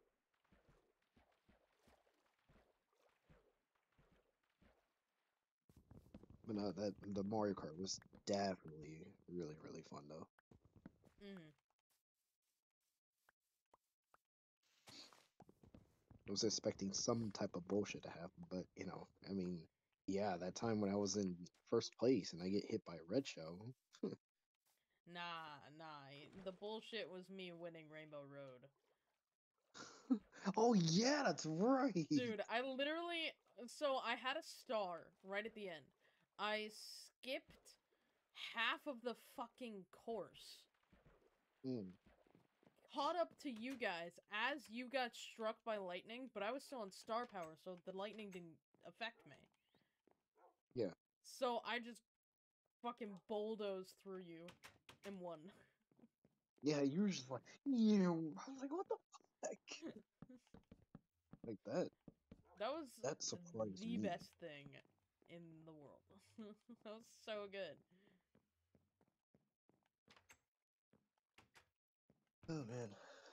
But no, that the Mario Kart was definitely really really fun though. Mm-hmm. I was expecting some type of bullshit to happen, but you know, I mean, yeah, that time when I was in first place and I get hit by a red shell. Nah, nah. y- The bullshit was me winning Rainbow Road. Oh yeah, that's right. Dude, I literally. So I had a star right at the end. I skipped half of the fucking course. Mm, Caught up to you guys as you got struck by lightning, but I was still on star power, so the lightning didn't affect me. yeah. So I just fucking bulldozed through you and won. Yeah, you were just like, you. I was like, what the heck? Like that. That was That surprised the me. best thing in the world. That was so good. Oh man.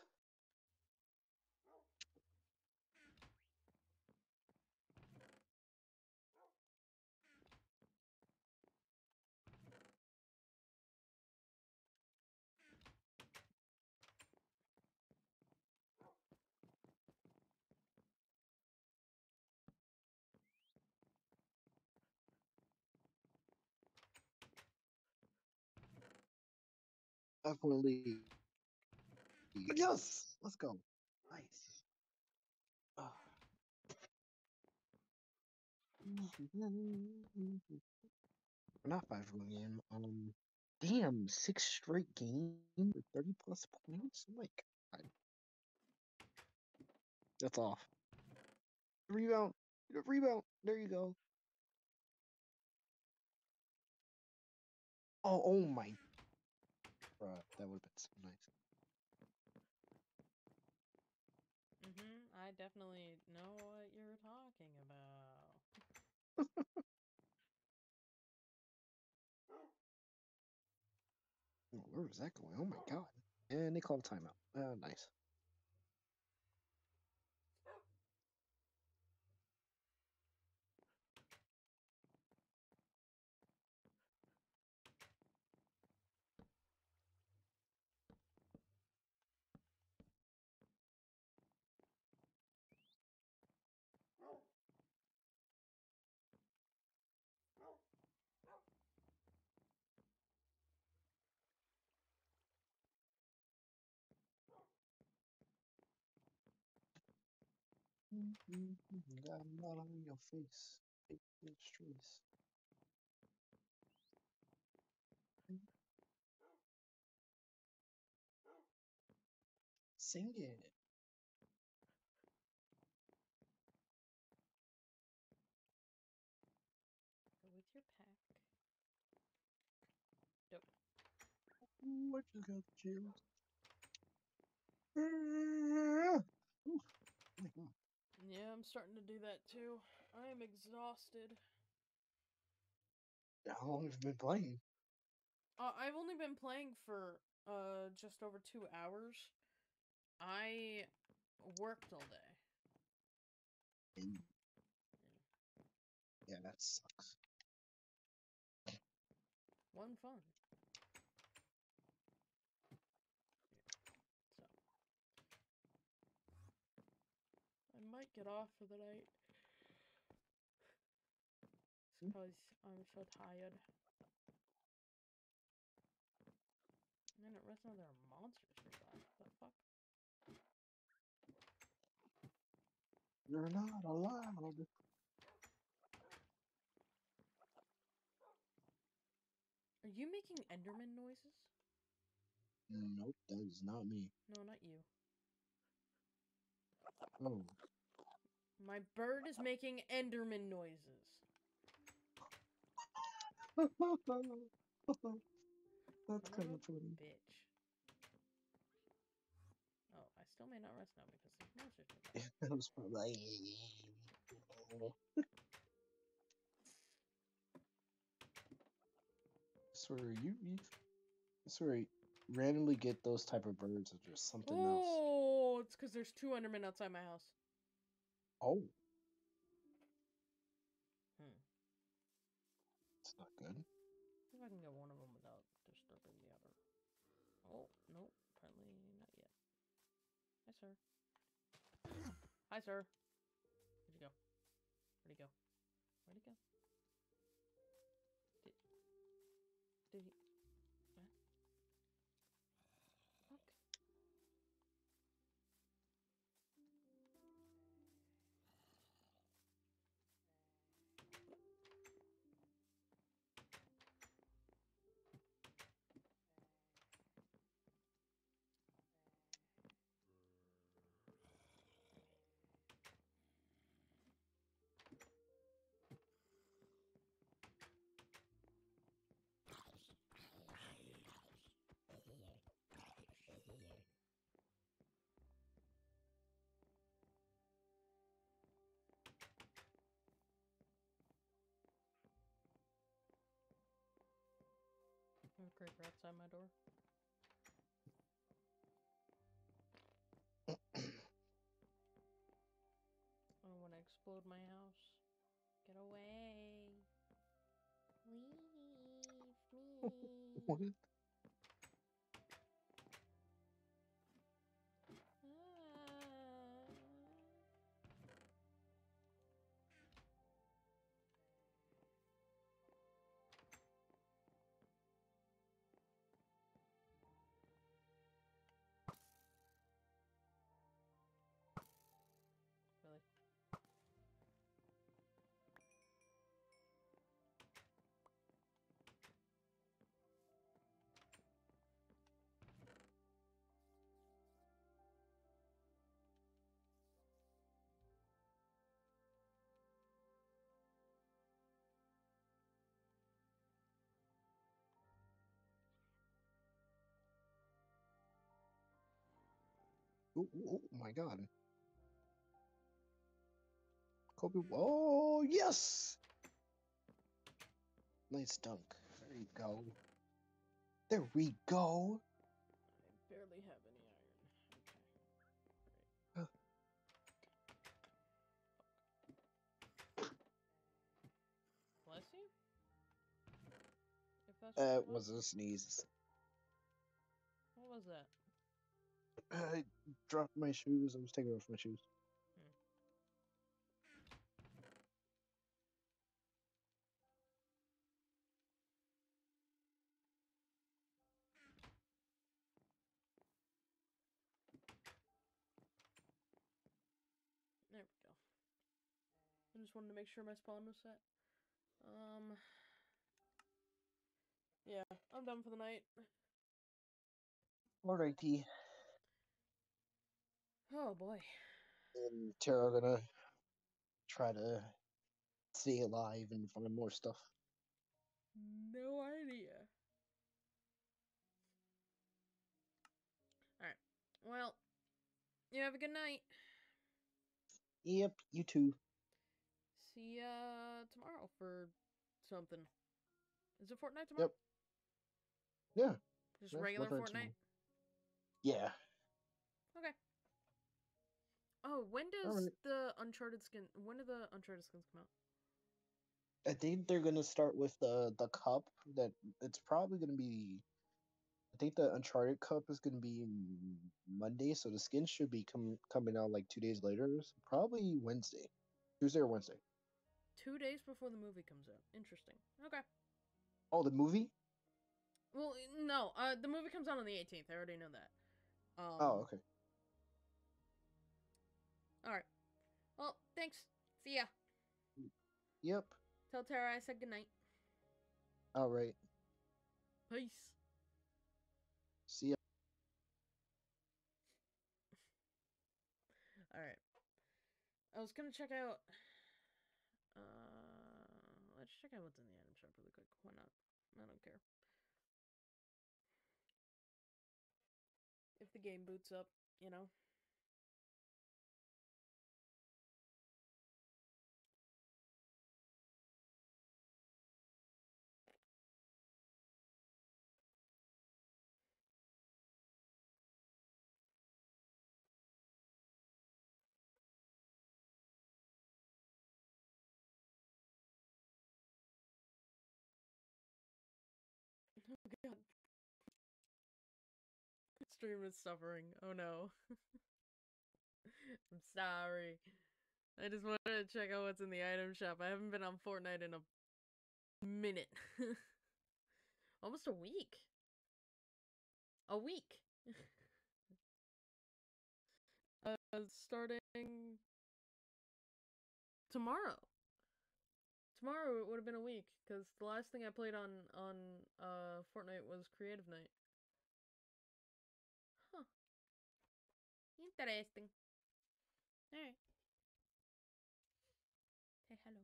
Definitely. Yes. Let's go. Nice. Ah. Not five one game. Um, damn, six straight games with thirty plus points. Oh my god, that's off. Rebound, rebound. There you go. Oh, oh my, bruh, that would have been so nice. Mm-hmm. I definitely know what you're talking about. Oh, where was that going? Oh my god. And they called timeout. Uh, nice. Got a lot on your face. Big streets. Sing it. Go with your pack. Dope. What you got, chills? Ooh, oh my god. Yeah, I'm starting to do that too. I am exhausted. How long have you been playing? Uh, I've only been playing for uh just over two hours. I worked all day. And yeah, that sucks. One fun. So I might get off for the night. Hmm? Because I'm so tired. And then it rest of their monsters survive. The fuck? You're not allowed. Are you making Enderman noises? Nope, that is not me. No, not you. Oh, My bird is making Enderman noises. That's Son kind of of a funny. bitch. Oh, I still may not rest now because there's monsters nearby. It was probably swear you, you I swear you randomly get those type of birds or just something else. Oh, it's because there's two Endermen outside my house. Oh, Hmm. it's not good. See if I can get one of them without disturbing the other. Oh, nope. Apparently not yet. Hi, sir. Hi, sir. Where'd you go? Where'd he go? Where'd he go? Did, did he? What? Fuck. There's a creeper outside my door. I don't want to explode my house. Get away. Leave me. What? Ah. Really? Oh, oh, oh my god. Kobe. Oh, yes! Nice dunk. There you go. There we go. I barely have any iron. Okay. Huh. Bless you? If that's Uh, what it you was want. a sneeze. What was that? I dropped my shoes. I was taking off my shoes. There we go. I just wanted to make sure my spawn was set. Um. Yeah, I'm done for the night. Alrighty. Oh boy. And Tara gonna try to stay alive and find more stuff. No idea. Alright. Well, you have a good night. Yep, you too. See ya tomorrow for something. Is it Fortnite tomorrow? Yep. Yeah. Just yeah, regular Fortnite Fortnite? tomorrow. Yeah. Okay. Oh, when does Alright. the Uncharted skin... When do the Uncharted skins come out? I think they're gonna start with the the cup. That it's probably gonna be. I think the Uncharted Cup is gonna be Monday, so the skin should be com- coming out like two days later. So probably Wednesday, Tuesday or Wednesday. Two days before the movie comes out. Interesting. Okay. Oh, the movie? Well, no. Uh, the movie comes out on the eighteenth. I already know that. Um, Oh, okay. Alright. Well, thanks. See ya. Yep. Tell Tara I said goodnight. All right. Peace. See ya. Alright. I was gonna check out. Uh, let's check out what's in the item shop really quick. Why not? I don't care. If the game boots up, you know. Oh god. Stream is suffering. Oh no. I'm sorry. I just wanted to check out what's in the item shop. I haven't been on Fortnite in a minute. Almost a week. A week. uh, starting tomorrow. Tomorrow it would have been a week, because the last thing I played on on uh Fortnite was Creative Night. Huh. Interesting. Alright. Say hello.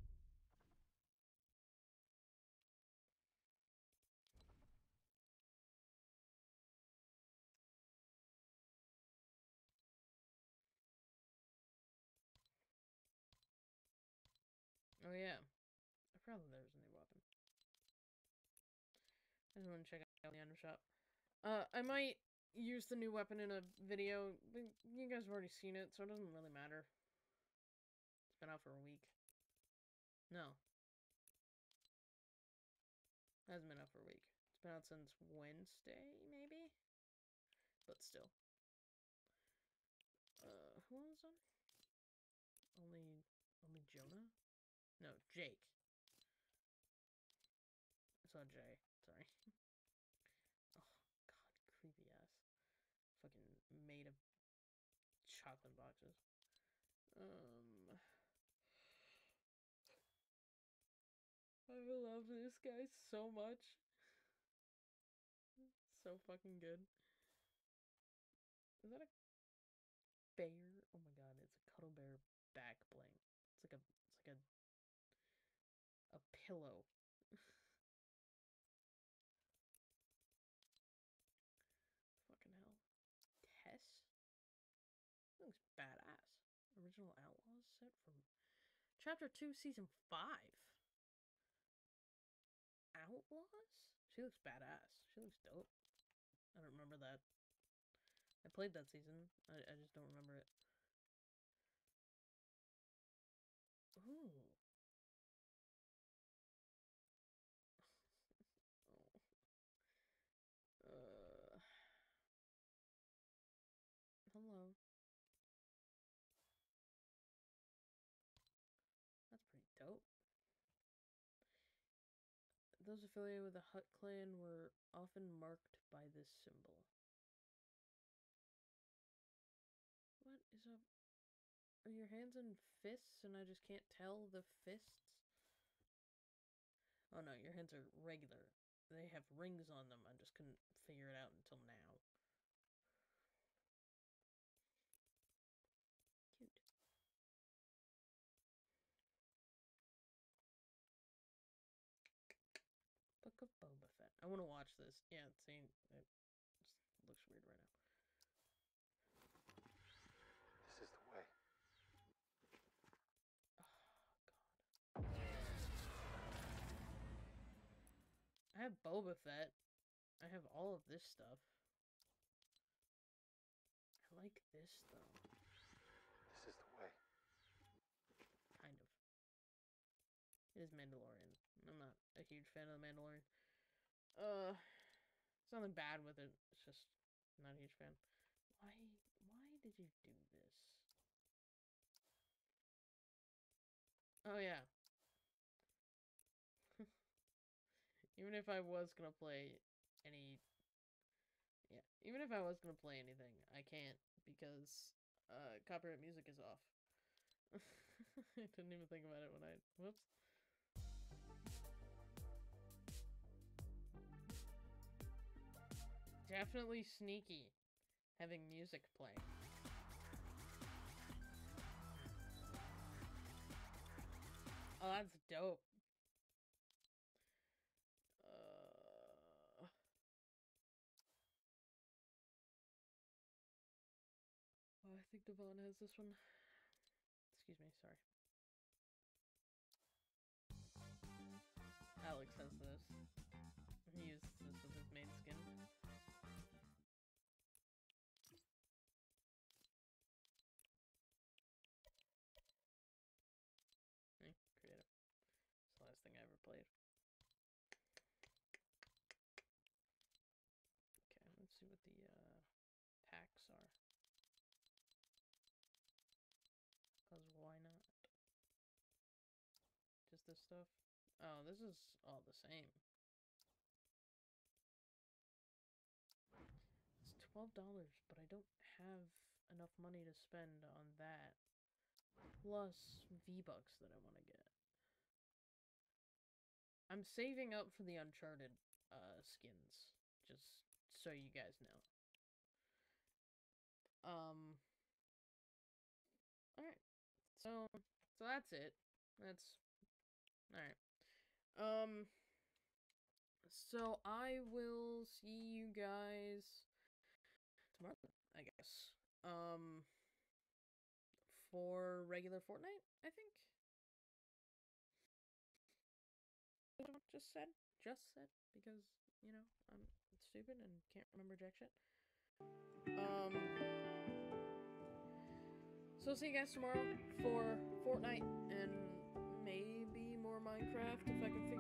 Oh yeah. I forgot that there was a new weapon. I just want to check out the item shop. Uh, I might use the new weapon in a video. You guys have already seen it, so it doesn't really matter. It's been out for a week. No. It hasn't been out for a week. It's been out since Wednesday, maybe? But still. Uh, who was on? Only, only Jonah? No, Jake. I saw Jay. Sorry. Oh, God, creepy ass. Fucking made of chocolate boxes. Um... I love this guy so much. So fucking good. Is that a bear? Oh my god, it's a Cuddle Bear back bling. It's like a it's like a a pillow. Fucking hell. Tess? Looks badass. Original Outlaws set from Chapter two, Season five. Outlaws? She looks badass. She looks dope. I don't remember that. I played that season. I, I just don't remember it. Ooh. Oh. Uh. Hello. That's pretty dope. Those affiliated with the Hut clan were often marked by this symbol. What is up? Are your hands in fists and I just can't tell the fists? Oh no, your hands are regular. They have rings on them. I just couldn't figure it out until now. Cute. Book of Boba Fett. I want to watch this. Yeah, see, it just looks weird right now. This is the way. Oh, God. I have Boba Fett. I have all of this stuff. I like this, though. This is the way. Kind of. It is Mandalorian. I'm not a huge fan of the Mandalorian. Uh, there's nothing bad with it. It's just not a huge fan. Why? Why did you do this? Oh yeah. Even if I was gonna play any, yeah. Even if I was gonna play anything, I can't because uh, copyright music is off. I didn't even think about it when I. Whoops. Definitely sneaky having music playing. that's dope. Uh... Oh, I think Devon has this one. Excuse me, sorry. Alex has this. He uses this as his main skin. Eh, creative. It's the last thing I ever played. Okay, let's see what the uh, packs are. Because why not? Just this stuff? Oh, this is all the same. It's twelve dollars, but I don't have enough money to spend on that. Plus V-Bucks that I want to get. I'm saving up for the Uncharted uh, skins, just so you guys know. Um. Alright. So, so that's it. That's... Alright. Um... So, I will see you guys tomorrow, I guess. Um... For regular Fortnite, I think? Just said. Just said. Because, you know, I'm stupid and can't remember jack shit. Um... So see you guys tomorrow for Fortnite and maybe more Minecraft if I can figure